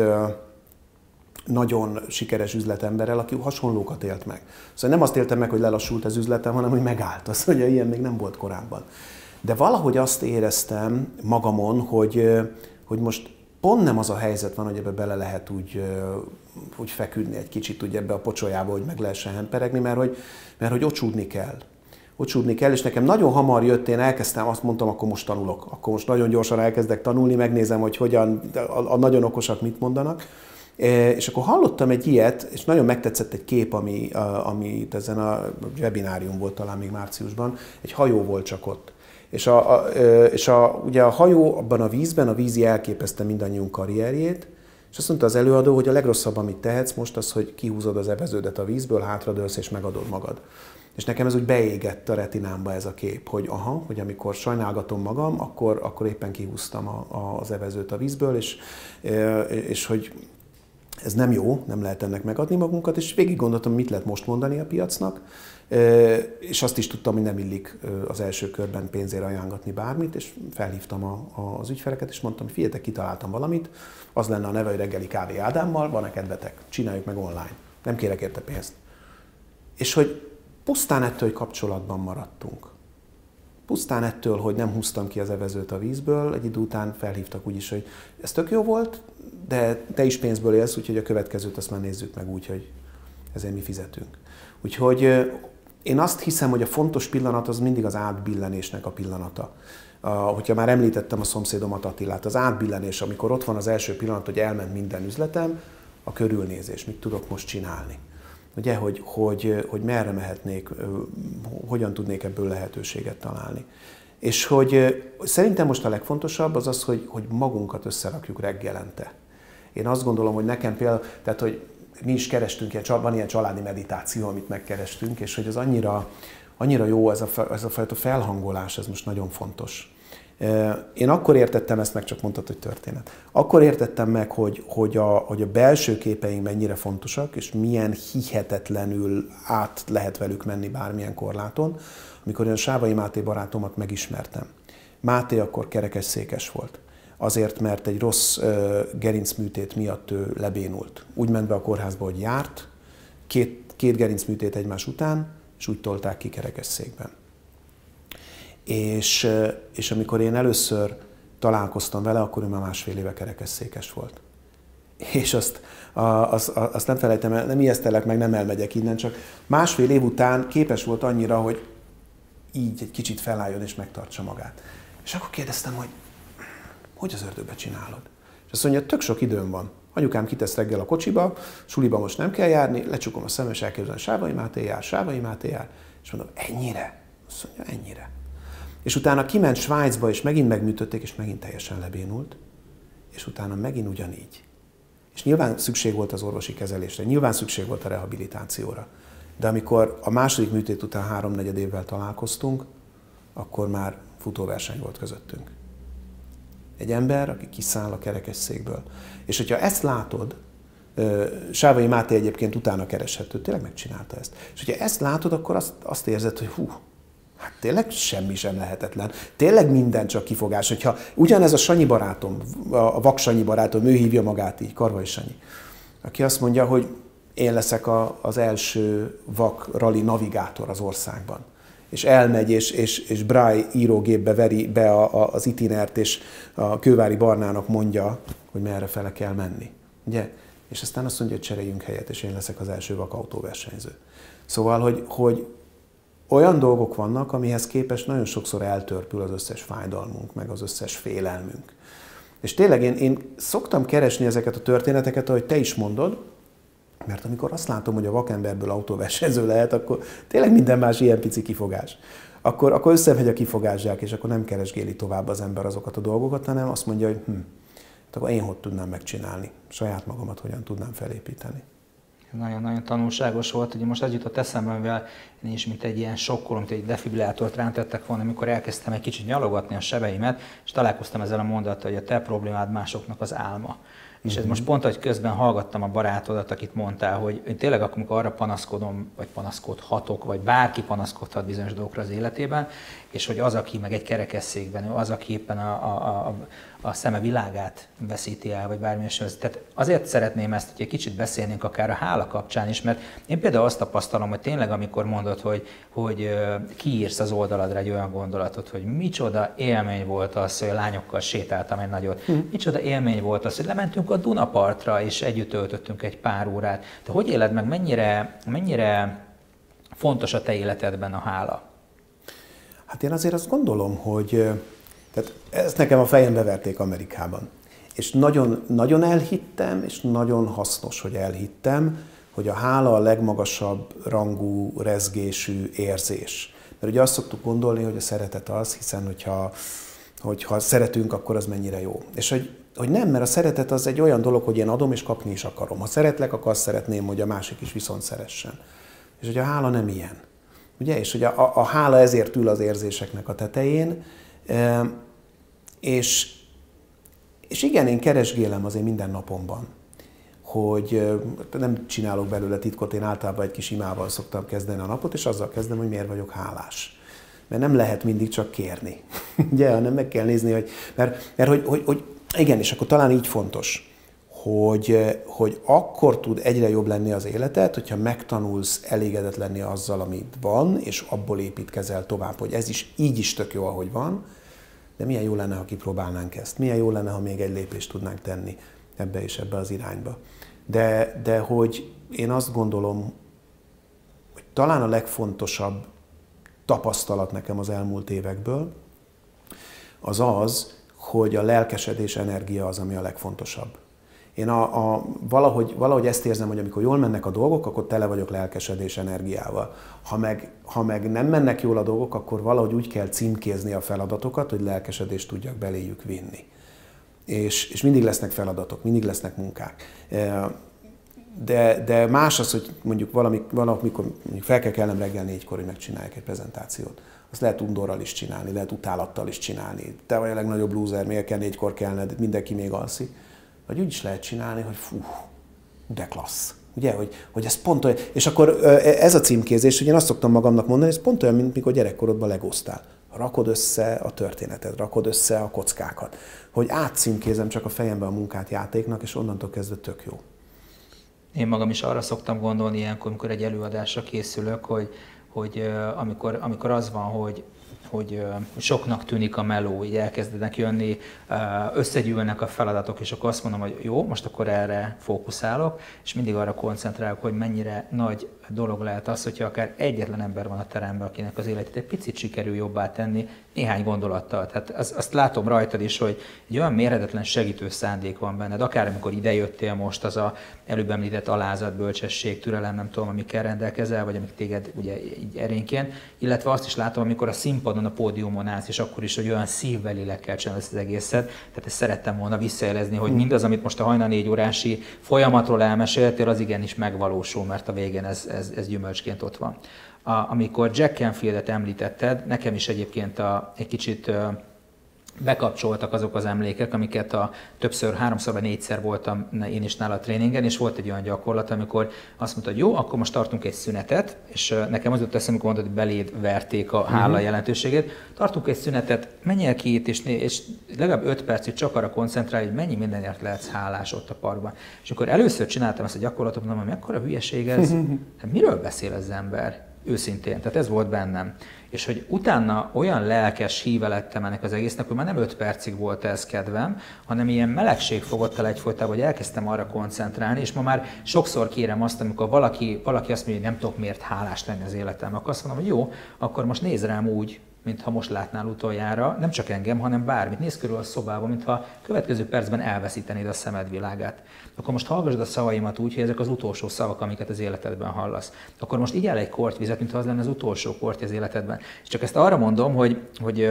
nagyon sikeres üzletemberrel, aki hasonlókat élt meg. Szóval nem azt éltem meg, hogy lelassult az üzletem, hanem hogy megállt. Azt mondja, ilyen még nem volt korábban. De valahogy azt éreztem magamon, hogy, hogy most pont nem az a helyzet van, hogy ebbe bele lehet úgy, úgy feküdni egy kicsit úgy ebbe a pocsolyába, hogy meg lehessen hemperegni, mert hogy, mert hogy ocsúdni kell. hogy csúdni kell, és nekem nagyon hamar jött, én elkezdtem, azt mondtam, akkor most tanulok, akkor most nagyon gyorsan elkezdek tanulni, megnézem, hogy hogyan, a, a nagyon okosak mit mondanak. És akkor hallottam egy ilyet, és nagyon megtetszett egy kép, ami, amit ezen a webinárium volt talán még márciusban, egy hajó volt csak ott. És, a, a, és a, ugye a hajó abban a vízben, a vízi elképeszte mindannyiunk karrierjét, és azt mondta az előadó, hogy a legrosszabb, amit tehetsz most az, hogy kihúzod az eveződet a vízből, hátradőlsz és megadod magad. És nekem ez úgy beégett a retinámba ez a kép, hogy aha, hogy amikor sajnálgatom magam, akkor, akkor éppen kihúztam a, a, az evezőt a vízből, és, és hogy ez nem jó, nem lehet ennek megadni magunkat, és végig gondoltam, mit lehet most mondani a piacnak, és azt is tudtam, hogy nem illik az első körben pénzért ajánlatni bármit, és felhívtam a, a, az ügyfeleket, és mondtam, hogy figyeljetek, kitaláltam valamit, az lenne a neve, hogy reggeli kávé Ádámmal, van-e kedvetek, csináljuk meg online, nem kérek érte pénzt. És hogy pusztán ettől, hogy kapcsolatban maradtunk. Pusztán ettől, hogy nem húztam ki az evezőt a vízből, egy idő után felhívtak úgyis, hogy ez tök jó volt, de te is pénzből élsz, úgyhogy a következőt azt már nézzük meg úgy, hogy ezért mi fizetünk. Úgyhogy én azt hiszem, hogy a fontos pillanat az mindig az átbillenésnek a pillanata. Hogyha már említettem a szomszédomat, Attilát, az átbillenés, amikor ott van az első pillanat, hogy elment minden üzletem, a körülnézés, mit tudok most csinálni. Ugye, hogy, hogy, hogy merre mehetnék, hogyan tudnék ebből lehetőséget találni. És hogy szerintem most a legfontosabb az az, hogy, hogy magunkat összerakjuk reggelente. Én azt gondolom, hogy nekem például, tehát hogy mi is kerestünk, ilyen, van ilyen családi meditáció, amit megkerestünk, és hogy az annyira, annyira jó ez a, ez a fajta felhangolás, ez most nagyon fontos. Én akkor értettem ezt meg, csak mondtad, hogy történet. Akkor értettem meg, hogy, hogy, a, hogy a belső képeink mennyire fontosak, és milyen hihetetlenül át lehet velük menni bármilyen korláton, amikor én a Sávai Máté barátomat megismertem. Máté akkor kerekesszékes volt. Azért, mert egy rossz uh, gerincműtét miatt ő lebénult. Úgy ment be a kórházba, hogy járt, két, két gerincműtét egymás után, és úgy tolták ki kerekesszékben. És, és amikor én először találkoztam vele, akkor ő már másfél éve kerekesszékes volt. És azt, azt, azt nem felejtem el, nem ijesztelek meg, nem elmegyek innen, csak másfél év után képes volt annyira, hogy így egy kicsit felálljon és megtartsa magát. És akkor kérdeztem, hogy hogy az ördögbe csinálod? És azt mondja, tök sok időm van. Anyukám kitesz reggel a kocsiba, suliba most nem kell járni, lecsukom a szemem, és elképzelem, Sávai Máté jár, Sávai Máté jár. És mondom, ennyire? Azt mondja, ennyire. És utána kiment Svájcba, és megint megműtötték, és megint teljesen lebénult, és utána megint ugyanígy. És nyilván szükség volt az orvosi kezelésre, nyilván szükség volt a rehabilitációra. De amikor a második műtét után háromnegyed évvel találkoztunk, akkor már futóverseny volt közöttünk. Egy ember, aki kiszáll a kerekesszékből. És hogyha ezt látod, Sávai Máté egyébként utána kereshető, tényleg megcsinálta ezt. És hogyha ezt látod, akkor azt, azt érzed, hogy hú, hát tényleg semmi sem lehetetlen. Tényleg minden csak kifogás. Hogyha ugyanez a Sanyi barátom, a Vak Sanyi barátom, ő hívja magát így, Karvai Sanyi, aki azt mondja, hogy én leszek a, az első vak rali navigátor az országban. És elmegy, és, és, és Braille írógépbe veri be a, a, az itinert, és a Kővári Barnának mondja, hogy merre fele kell menni. Ugye? És aztán azt mondja, hogy cseréljünk helyet, és én leszek az első vak autóversenyző. Szóval, hogy, hogy olyan dolgok vannak, amihez képest nagyon sokszor eltörpül az összes fájdalmunk, meg az összes félelmünk. És tényleg én, én szoktam keresni ezeket a történeteket, ahogy te is mondod, mert amikor azt látom, hogy a vakemberből autóversenyző lehet, akkor tényleg minden más ilyen pici kifogás. Akkor, akkor összemegy a kifogásják, és akkor nem keresgéli tovább az ember azokat a dolgokat, hanem azt mondja, hogy hm, hát akkor én hogy tudnám megcsinálni, saját magamat hogyan tudnám felépíteni. Nagyon-nagyon tanulságos volt. Ugye most az jutott eszembe, mivel én is mint egy ilyen sokkoló, mint egy defibrillátort rám tettek volna, amikor elkezdtem egy kicsit nyalogatni a sebeimet, és találkoztam ezzel a mondattal, hogy a te problémád másoknak az álma. És ez most pont, hogy közben hallgattam a barátodat, akit mondtál, hogy én tényleg akkor, amikor arra panaszkodom, vagy panaszkodhatok, vagy bárki panaszkodhat bizonyos dolgokra az életében, és hogy az, aki meg egy kerekesszékben, az, aki éppen a, a, a, a szeme világát veszíti el, vagy bármilyen sem. Tehát azért szeretném ezt, hogy egy kicsit beszélnénk akár a hála kapcsán is, mert én például azt tapasztalom, hogy tényleg amikor mondod, hogy, hogy kiírsz az oldaladra egy olyan gondolatot, hogy micsoda élmény volt az, hogy a lányokkal sétáltam egy nagyot, hmm. micsoda élmény volt az, hogy lementünk a Dunapartra, és együtt töltöttünk egy pár órát. Te hogy éled meg, mennyire, mennyire fontos a te életedben a hála? Hát én azért azt gondolom, hogy tehát ezt nekem a fejembe verték Amerikában. És nagyon, nagyon elhittem, és nagyon hasznos, hogy elhittem, hogy a hála a legmagasabb rangú, rezgésű érzés. Mert ugye azt szoktuk gondolni, hogy a szeretet az, hiszen hogyha, hogyha szeretünk, akkor az mennyire jó. És hogy, hogy nem, mert a szeretet az egy olyan dolog, hogy én adom és kapni is akarom. Ha szeretlek, akkor azt szeretném, hogy a másik is viszont szeressen. És hogy a hála nem ilyen. Ugye? És hogy a, a hála ezért ül az érzéseknek a tetején. E, és, és igen, én keresgélem azért minden napomban, hogy nem csinálok belőle titkot, én általában egy kis imával szoktam kezdeni a napot, és azzal kezdem, hogy miért vagyok hálás. Mert nem lehet mindig csak kérni, ugye, hanem meg kell nézni, hogy, mert, mert hogy, hogy, hogy igen, és akkor talán így fontos, hogy, hogy akkor tud egyre jobb lenni az életed, hogyha megtanulsz elégedett lenni azzal, amit van, és abból építkezel tovább, hogy ez is így is tök jó, ahogy van, de milyen jó lenne, ha kipróbálnánk ezt, milyen jó lenne, ha még egy lépést tudnánk tenni ebbe és ebbe az irányba. De, de hogy én azt gondolom, hogy talán a legfontosabb tapasztalat nekem az elmúlt évekből az az, hogy a lelkesedés energia az, ami a legfontosabb. Én a, a, valahogy, valahogy ezt érzem, hogy amikor jól mennek a dolgok, akkor tele vagyok lelkesedés energiával. Ha meg, ha meg nem mennek jól a dolgok, akkor valahogy úgy kell címkézni a feladatokat, hogy lelkesedést tudjak beléjük vinni. És, és mindig lesznek feladatok, mindig lesznek munkák. De, de más az, hogy mondjuk valami, valamikor mondjuk fel kell kelnem reggel négykor, hogy megcsinálják egy prezentációt. Azt lehet undorral is csinálni, lehet utálattal is csinálni. Te vagy a legnagyobb lúzer, miért kell négykor kelned, mindenki még alszik. Vagy úgy is lehet csinálni, hogy fú, de klassz. Ugye, hogy, hogy ez pont olyan, és akkor ez a címkézés, hogy én azt szoktam magamnak mondani, hogy ez pont olyan, mint mikor gyerekkorodban legóztál. Rakod össze a történetet, rakod össze a kockákat. Hogy átcímkézem csak a fejembe a munkát játéknak, és onnantól kezdve tök jó. Én magam is arra szoktam gondolni ilyenkor, amikor egy előadásra készülök, hogy, hogy amikor, amikor az van, hogy hogy soknak tűnik a meló, így elkezdenek jönni, összegyűlnek a feladatok, és akkor azt mondom, hogy jó, most akkor erre fókuszálok, és mindig arra koncentrálok, hogy mennyire nagy dolog lehet az, hogyha akár egyetlen ember van a teremben, akinek az életét egy picit sikerül jobbá tenni, néhány gondolattal. Tehát azt, azt látom rajtad is, hogy egy olyan mérhetetlen segítő szándék van benned, akár amikor idejöttél most, az a előbb említett alázat, bölcsesség, türelem, nem tudom, amikkel rendelkezel, vagy amik téged ugye így erényként, illetve azt is látom, amikor a színpadon, a pódiumon állsz, és akkor is, hogy olyan szívvel, lélekkel csinálsz az egészet. Tehát ezt szerettem volna visszajelezni, hogy mindaz, amit most a hajnal négy órási folyamatról elmeséltél, az igenis megvalósul, mert a végén ez, ez, ez gyümölcsként ott van. A, amikor Jack Canfieldet említetted, nekem is egyébként a, egy kicsit bekapcsoltak azok az emlékek, amiket a többször, háromszor vagy négyszer voltam én is nála a tréningen, és volt egy olyan gyakorlat, amikor azt mondta, hogy jó, akkor most tartunk egy szünetet, és nekem az jutott eszembe, amikor mondtad, hogy beléd verték a hála uh-huh. jelentőségét, tartunk egy szünetet, menj el ki itt, és, és legalább öt percig csak arra koncentrálj, hogy mennyi mindenért lehetsz hálás ott a parkban. És akkor először csináltam ezt a gyakorlatot, mondom, hogy mekkora hülyeség ez, hát miről beszél az ember? Őszintén, tehát ez volt bennem. És hogy utána olyan lelkes híve lettem ennek az egésznek, hogy már nem öt percig volt ez kedvem, hanem ilyen melegség fogott el egyfolytában, hogy elkezdtem arra koncentrálni, és ma már sokszor kérem azt, amikor valaki, valaki azt mondja, hogy nem tudok miért hálás lenni az életem, akkor azt mondom, hogy jó, akkor most nézz rám úgy, mintha most látnál utoljára, nem csak engem, hanem bármit. Nézz körül a szobában, mintha következő percben elveszítenéd a szemed világát. Akkor most hallgassd a szavaimat úgy, hogy ezek az utolsó szavak, amiket az életedben hallasz. Akkor most igyál egy kortyvizet, mintha az lenne az utolsó korty az életedben. És csak ezt arra mondom, hogy, hogy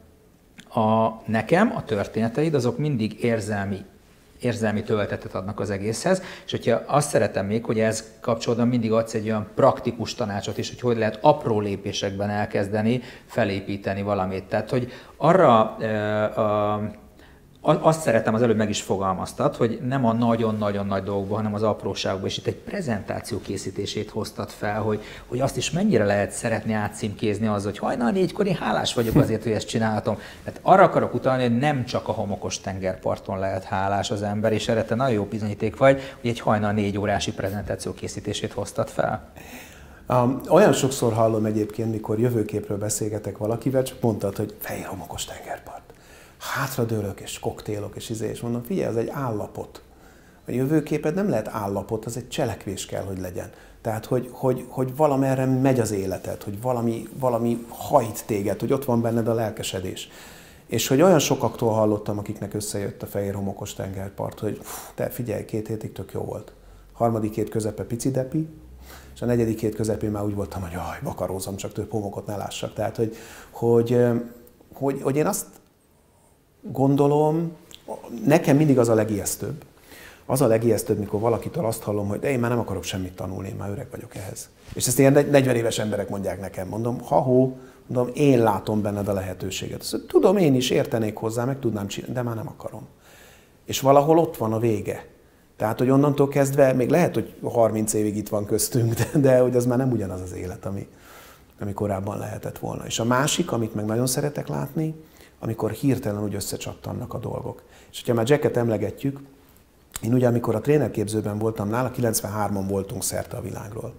a, nekem a történeteid azok mindig érzelmi érzelmi töltetet adnak az egészhez, és hogyha azt szeretem még, hogy ez kapcsolatban mindig adsz egy olyan praktikus tanácsot is, hogy hogy lehet apró lépésekben elkezdeni felépíteni valamit. Tehát, hogy arra e, a, azt szeretem, az előbb meg is fogalmaztad, hogy nem a nagyon-nagyon nagy dolgokban, hanem az apróságban, és itt egy prezentáció készítését hoztad fel, hogy, hogy azt is mennyire lehet szeretni átcímkézni az, hogy hajnal négykor én hálás vagyok azért, hogy ezt csinálhatom. Tehát arra akarok utalni, hogy nem csak a homokos tengerparton lehet hálás az ember, és erre te nagyon jó bizonyíték vagy, hogy egy hajnal négy órási prezentáció készítését hoztad fel. Um, olyan sokszor hallom egyébként, mikor jövőképről beszélgetek valakivel, csak mondtad, hogy fehér homokos tengerpart. Hátradőlök, és koktélok, és izé, és mondom, figyelj, ez egy állapot. A jövőképed nem lehet állapot, az egy cselekvés kell, hogy legyen. Tehát, hogy, hogy, hogy valamerre megy az életed, hogy valami, valami hajt téged, hogy ott van benned a lelkesedés. És hogy olyan sokaktól hallottam, akiknek összejött a fehér homokos tengerpart, hogy te figyelj, két hétig tök jó volt. Harmadik hét közepe pici depi, és a negyedik hét közepén már úgy voltam, hogy jaj, vakarózom, csak több homokot ne lássak. Tehát, hogy, hogy, hogy, hogy én azt gondolom, nekem mindig az a legijesztőbb. Az a legijesztőbb, mikor valakitől azt hallom, hogy de én már nem akarok semmit tanulni, én már öreg vagyok ehhez. És ezt ilyen negyven éves emberek mondják nekem. Mondom, ha-hó, mondom, én látom benned a lehetőséget. Azt mondom, tudom, én is értenék hozzá, meg tudnám csinálni, de már nem akarom. És valahol ott van a vége. Tehát, hogy onnantól kezdve, még lehet, hogy harminc évig itt van köztünk, de, de hogy az már nem ugyanaz az élet, ami, ami korábban lehetett volna. És a másik, amit meg nagyon szeretek látni, amikor hirtelen úgy összecsattannak a dolgok. És hogyha már Jacket emlegetjük, én ugye, amikor a trénerképzőben voltam nála, kilencvenhárman voltunk szerte a világról.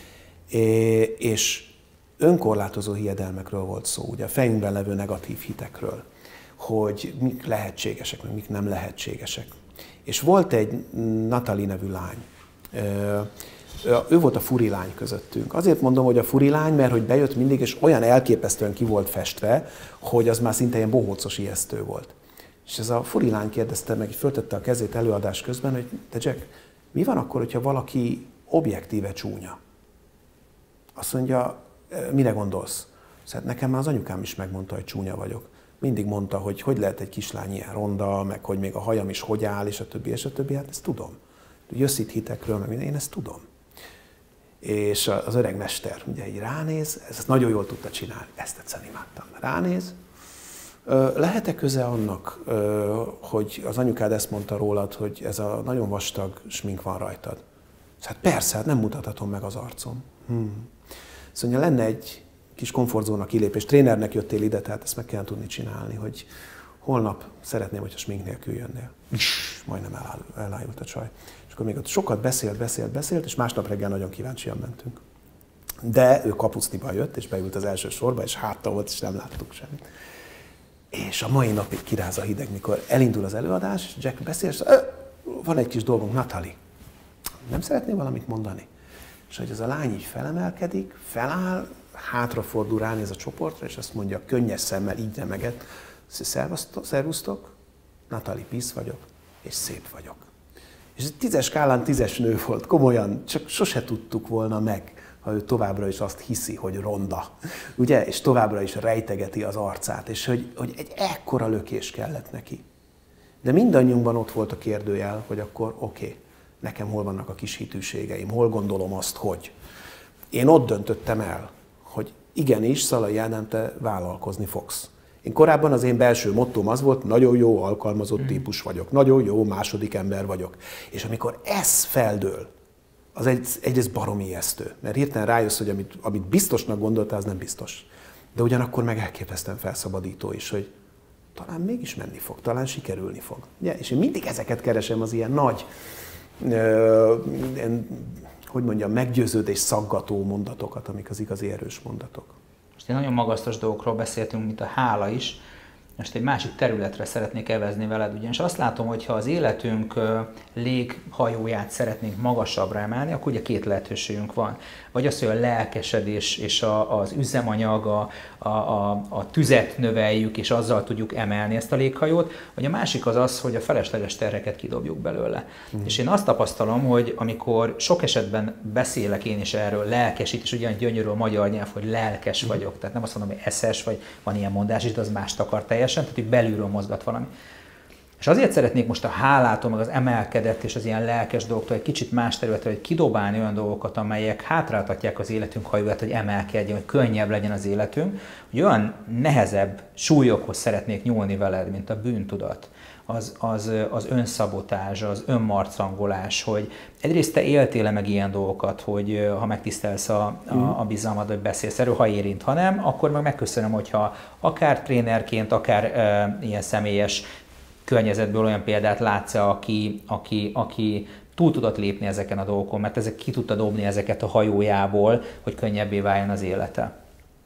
És önkorlátozó hiedelmekről volt szó, ugye a fejünkben levő negatív hitekről, hogy mik lehetségesek, meg mik nem lehetségesek. És volt egy Natalie nevű lány. Ő volt a furi lány közöttünk. Azért mondom, hogy a furi lány, mert hogy bejött mindig, és olyan elképesztően ki volt festve, hogy az már szinte ilyen bohócos ijesztő volt. És ez a furi lány kérdezte meg, föltette a kezét előadás közben, hogy te Jack, mi van akkor, hogyha valaki objektíve csúnya? Azt mondja, mire gondolsz? Szóval nekem már az anyukám is megmondta, hogy csúnya vagyok. Mindig mondta, hogy hogy lehet egy kislány ilyen ronda, meg hogy még a hajam is hogy áll, és a többi, és a többi, hát ezt tudom. Jössz itt hitekről, meg minden, én ezt tudom. És az öreg mester ugye így ránéz, ezt nagyon jól tudta csinálni, ezt egyszerűen imádtam. Ránéz, lehet-e köze annak, hogy az anyukád ezt mondta rólad, hogy ez a nagyon vastag smink van rajtad? Hát persze, hát nem mutathatom meg az arcom. Hmm. Szóval lenne egy kis komfortzóna kilépés. Trénernek jöttél ide, tehát ezt meg kell tudni csinálni, hogy holnap szeretném, hogyha smink nélkül jönnél. Majdnem elájult a csaj. És akkor még ott sokat beszélt, beszélt, beszélt, és másnap reggel nagyon kíváncsian mentünk. De ő kapucniban jött, és beült az első sorba, és hátta volt, és nem láttuk semmit. És a mai napig kiráz a hideg, mikor elindul az előadás, Jack beszél, és van egy kis dolgunk, Natalie, nem szeretnél valamit mondani? És hogy ez a lány így felemelkedik, feláll, hátrafordul, ránéz a csoportra, és azt mondja, könnyes szemmel, így remeget, szervusztok, Natalie Pisz vagyok, és szép vagyok. És tízes skálán tízes nő volt, komolyan, csak sose tudtuk volna meg, ha ő továbbra is azt hiszi, hogy ronda, ugye? És továbbra is rejtegeti az arcát, és hogy, hogy egy ekkora lökés kellett neki. De mindannyiunkban ott volt a kérdőjel, hogy akkor oké, okay, nekem hol vannak a kis hitűségeim, hol gondolom azt, hogy. Én ott döntöttem el, hogy igenis, Szalai Ádám, te vállalkozni fogsz. Én korábban az én belső mottóm az volt, nagyon jó alkalmazott típus vagyok, nagyon jó második ember vagyok. És amikor ez feldől, az egy, egyrészt baromi ijesztő, mert hirtelen rájössz, hogy amit, amit biztosnak gondoltál, az nem biztos. De ugyanakkor meg elképesztően felszabadító is, hogy talán mégis menni fog, talán sikerülni fog. Ja, és én mindig ezeket keresem, az ilyen nagy, ö, ilyen, hogy mondjam, meggyőződés szaggató mondatokat, amik az igazi erős mondatok. Most egy nagyon magasztos dolgokról beszéltünk, mint a hála is. Most egy másik területre szeretnék evezni veled, ugyanis azt látom, hogy ha az életünk léghajóját szeretnénk magasabbra emelni, akkor ugye két lehetőségünk van. Vagy az, hogy a lelkesedés és a, az üzemanyag, a, a, a tüzet növeljük, és azzal tudjuk emelni ezt a léghajót, vagy a másik az az, hogy a felesleges terheket kidobjuk belőle. Mm. És én azt tapasztalom, hogy amikor sok esetben beszélek én is erről, lelkesít, és ugyan gyönyörű a magyar nyelv, hogy lelkes mm. vagyok, tehát nem azt mondom, hogy eszes, vagy van ilyen mondás is, de az mást akar teljesen, tehát hogy belülről mozgat valami. És azért szeretnék most a hálától, meg az emelkedett és az ilyen lelkes dolgoktól egy kicsit más területre, hogy kidobálni olyan dolgokat, amelyek hátráltatják az életünk hajóját, hogy emelkedjen, hogy könnyebb legyen az életünk, hogy olyan nehezebb súlyokhoz szeretnék nyúlni veled, mint a bűntudat, az, az, az önszabotázs, az önmarcangolás, hogy egyrészt te éltél-e meg ilyen dolgokat, hogy ha megtisztelsz a, a, a bizalmad, hogy beszélsz erről, ha érint, ha nem, akkor meg megköszönöm, hogyha akár trénerként, akár e, ilyen személyes környezetből olyan példát látsz, aki, aki, aki túl tudott lépni ezeken a dolgokon, mert ezek ki tudta dobni ezeket a hajójából, hogy könnyebbé váljon az élete?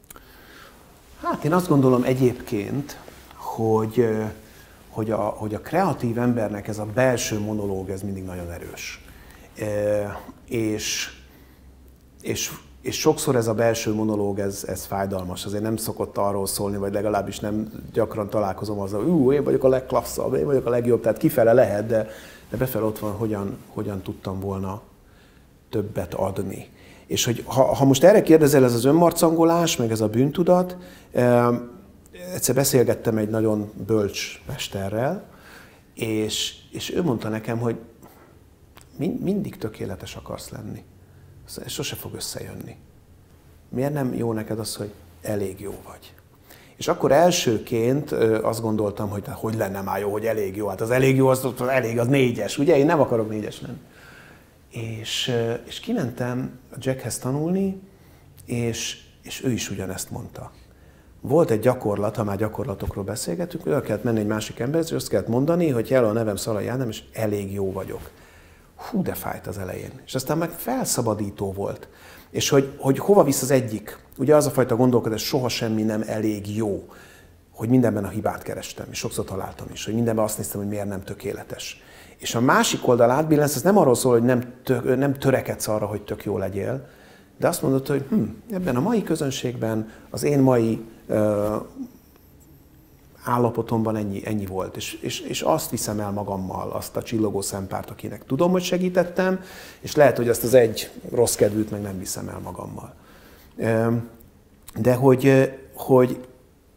Hát én azt gondolom egyébként, hogy, hogy, a, hogy a kreatív embernek ez a belső monológ, ez mindig nagyon erős. E, és és, és sokszor ez a belső monológ, ez, ez fájdalmas, azért nem szokott arról szólni, vagy legalábbis nem gyakran találkozom azzal, hogy ú, én vagyok a legklasszabb, én vagyok a legjobb, tehát kifele lehet, de, de befele ott van, hogyan, hogyan tudtam volna többet adni. És hogy ha, ha most erre kérdezel, ez az önmarcangolás, meg ez a bűntudat, eh, egyszer beszélgettem egy nagyon bölcs mesterrel, és, és ő mondta nekem, hogy mind, mindig tökéletes akarsz lenni. Ez sose fog összejönni. Miért nem jó neked az, hogy elég jó vagy? És akkor elsőként azt gondoltam, hogy hogy lenne már jó, hogy elég jó. Hát az elég jó, az, az elég, az négyes, ugye? Én nem akarok négyes lenni. És, és kimentem a Jackhez tanulni, és, és ő is ugyanezt mondta. Volt egy gyakorlat, ha már gyakorlatokról beszélgetünk, hogy el kellett menni egy másik emberhez, és azt kellett mondani, hogy hello, a nevem Szalai Ádám, és elég jó vagyok. Hú, de fájt az elején. És aztán meg felszabadító volt. És hogy, hogy hova visz az egyik? Ugye az a fajta gondolkodás, soha semmi nem elég jó, hogy mindenben a hibát kerestem, és sokszor találtam is, hogy mindenben azt néztem, hogy miért nem tökéletes. És a másik oldal átbillensz, ez nem arról szól, hogy nem, tö, nem törekedsz arra, hogy tök jó legyél, de azt mondod, hogy hm, ebben a mai közönségben, az én mai uh, állapotomban ennyi, ennyi volt. És, és, és azt viszem el magammal, azt a csillogó szempárt, akinek tudom, hogy segítettem, és lehet, hogy azt az egy rossz kedvűt meg nem viszem el magammal. De hogy, hogy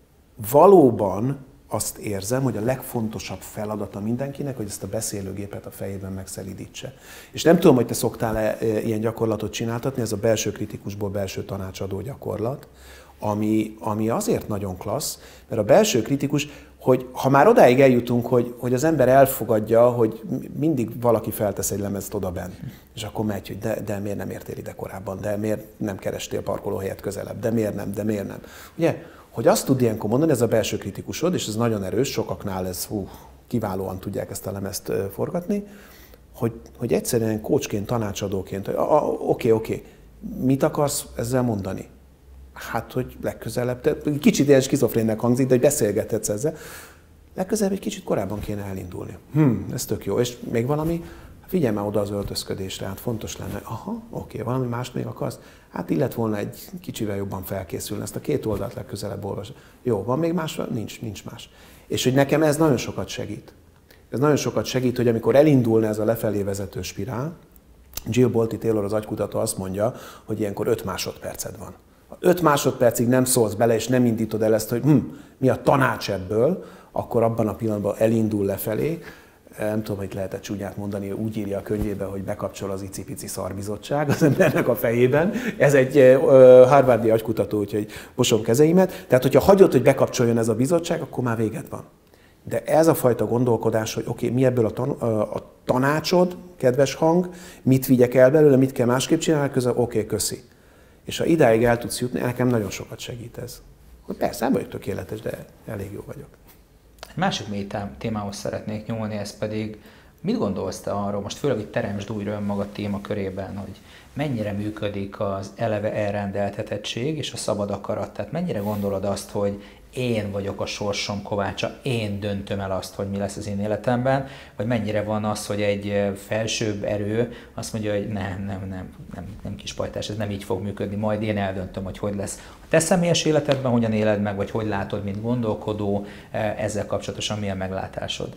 valóban azt érzem, hogy a legfontosabb feladata mindenkinek, hogy ezt a beszélőgépet a fejében megszelídítse. És nem tudom, hogy te szoktál-e ilyen gyakorlatot csináltatni, ez a belső kritikusból belső tanácsadó gyakorlat, ami, ami azért nagyon klassz, mert a belső kritikus, hogy ha már odáig eljutunk, hogy, hogy az ember elfogadja, hogy mindig valaki feltesz egy lemezt odabenn, és akkor megy, hogy de, de miért nem értél ide korábban, de miért nem kerestél parkolóhelyet közelebb, de miért nem, de miért nem. Ugye, hogy azt tud ilyenkor mondani, ez a belső kritikusod, és ez nagyon erős, sokaknál ez hú, kiválóan tudják ezt a lemezt forgatni, hogy, hogy egyszerűen coachként, tanácsadóként, hogy oké, oké, mit akarsz ezzel mondani? Hát, hogy legközelebb, te, kicsit ilyen skizofrénnek hangzik, de hogy beszélgethetsz ezzel. Legközelebb egy kicsit korábban kéne elindulni. Hm, ez tök jó. És még valami? Figyelj már oda az öltözködésre, hát fontos lenne. Aha, oké, valami mást még akarsz? Hát illet volna egy kicsivel jobban felkészülni, ezt a két oldalt legközelebb olvasni. Jó, van még más? Nincs, nincs más. És hogy nekem ez nagyon sokat segít. Ez nagyon sokat segít, hogy amikor elindulna ez a lefelé vezető spirál, Jill Bolte Taylor, az agykutató azt mondja, hogy ilyenkor öt másodperced van. Ha öt másodpercig nem szólsz bele, és nem indítod el ezt, hogy hm, mi a tanács ebből, akkor abban a pillanatban elindul lefelé. Nem tudom, hogy lehet-e csúnyát mondani, úgy írja a könyvébe, hogy bekapcsol az icipici szarbizottság az embernek a fejében. Ez egy harvardi agykutató, úgyhogy mosom kezeimet. Tehát, hogyha hagyod, hogy bekapcsoljon ez a bizottság, akkor már véged van. De ez a fajta gondolkodás, hogy oké, okay, mi ebből a, tan- a tanácsod, kedves hang, mit vigyek el belőle, mit kell másképp csinálni, közben oké, okay, köszi. És ha idáig el tudsz jutni, nekem nagyon sokat segít ez. Hogy persze, nem vagyok tökéletes, de elég jó vagyok. Egy másik mély témához szeretnék nyúlni, ez pedig, mit gondolsz te arról, most főleg, hogy teremtsd újra önmagad témakörében, hogy mennyire működik az eleve elrendeltetettség és a szabad akarat? Tehát mennyire gondolod azt, hogy én vagyok a sorsom kovácsa, én döntöm el azt, hogy mi lesz az én életemben, vagy mennyire van az, hogy egy felsőbb erő azt mondja, hogy nem, nem, nem, nem, nem kispajtás, ez nem így fog működni, majd én eldöntöm, hogy hogy lesz a te személyes életedben, hogyan éled meg, vagy hogy látod, mint gondolkodó, ezzel kapcsolatosan milyen meglátásod?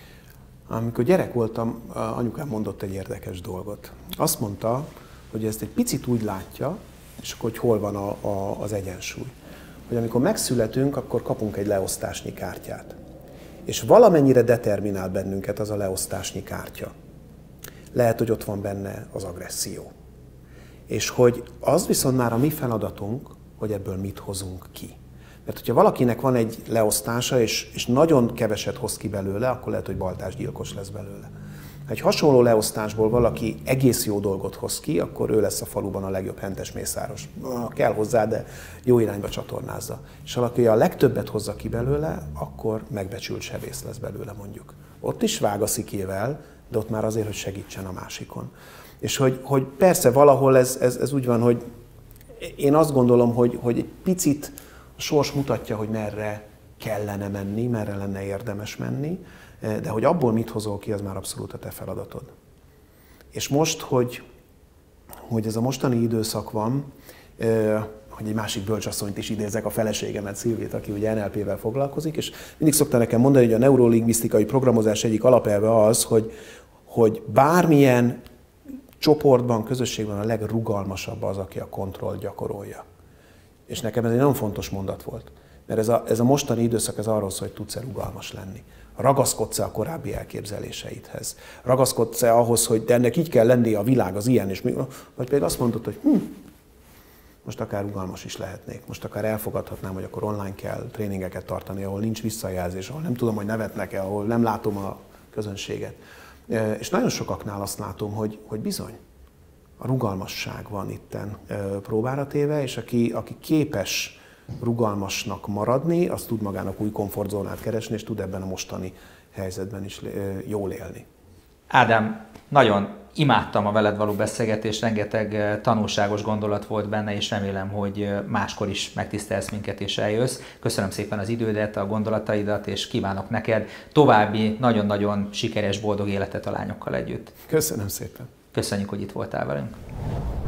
Amikor gyerek voltam, anyukám mondott egy érdekes dolgot. Azt mondta, hogy ezt egy picit úgy látja, és akkor hogy hol van a, a, az egyensúly. Hogy amikor megszületünk, akkor kapunk egy leosztásnyi kártyát. És valamennyire determinál bennünket az a leosztásnyi kártya. Lehet, hogy ott van benne az agresszió. És hogy az viszont már a mi feladatunk, hogy ebből mit hozunk ki. Mert hogyha valakinek van egy leosztása, és, és nagyon keveset hoz ki belőle, akkor lehet, hogy baltásgyilkos lesz belőle. Ha egy hasonló leosztásból valaki egész jó dolgot hoz ki, akkor ő lesz a faluban a legjobb hentes mészáros. Kell hozzá, de jó irányba csatornázza. És ha valaki a legtöbbet hozza ki belőle, akkor megbecsült sebész lesz belőle mondjuk. Ott is vág a szikével, de ott már azért, hogy segítsen a másikon. És hogy, hogy persze valahol ez, ez, ez úgy van, hogy én azt gondolom, hogy, hogy egy picit a sors mutatja, hogy merre kellene menni, merre lenne érdemes menni, de hogy abból mit hozol ki, az már abszolút a te feladatod. És most, hogy hogy ez a mostani időszak van, hogy egy másik bölcsasszonyt is idézek, a feleségemet, Szilvét, aki ugye en el pé-vel foglalkozik, és mindig szokta nekem mondani, hogy a neurolingvisztikai programozás egyik alapelve az, hogy, hogy bármilyen csoportban, közösségben a legrugalmasabb az, aki a kontrollt gyakorolja. És nekem ez egy nagyon fontos mondat volt, mert ez a, ez a mostani időszak ez arról szól, hogy tudsz-e rugalmas lenni. Ragaszkodsz-e a korábbi elképzeléseidhez? Ragaszkodsz-e ahhoz, hogy de ennek így kell lennie, a világ az ilyen, és mi, vagy pedig azt mondod, hogy hm, most akár rugalmas is lehetnék, most akár elfogadhatnám, hogy akkor online kell tréningeket tartani, ahol nincs visszajelzés, ahol nem tudom, hogy nevetnek-e, ahol nem látom a közönséget. És nagyon sokaknál azt látom, hogy, hogy bizony, a rugalmasság van itten próbára téve, és aki, aki képes rugalmasnak maradni, az tud magának új komfortzónát keresni, és tud ebben a mostani helyzetben is jól élni. Ádám, nagyon imádtam a veled való beszélgetést, rengeteg tanulságos gondolat volt benne, és remélem, hogy máskor is megtisztelsz minket és eljössz. Köszönöm szépen az idődet, a gondolataidat, és kívánok neked további nagyon-nagyon sikeres, boldog életet a lányokkal együtt. Köszönöm szépen. Köszönjük, hogy itt voltál velünk.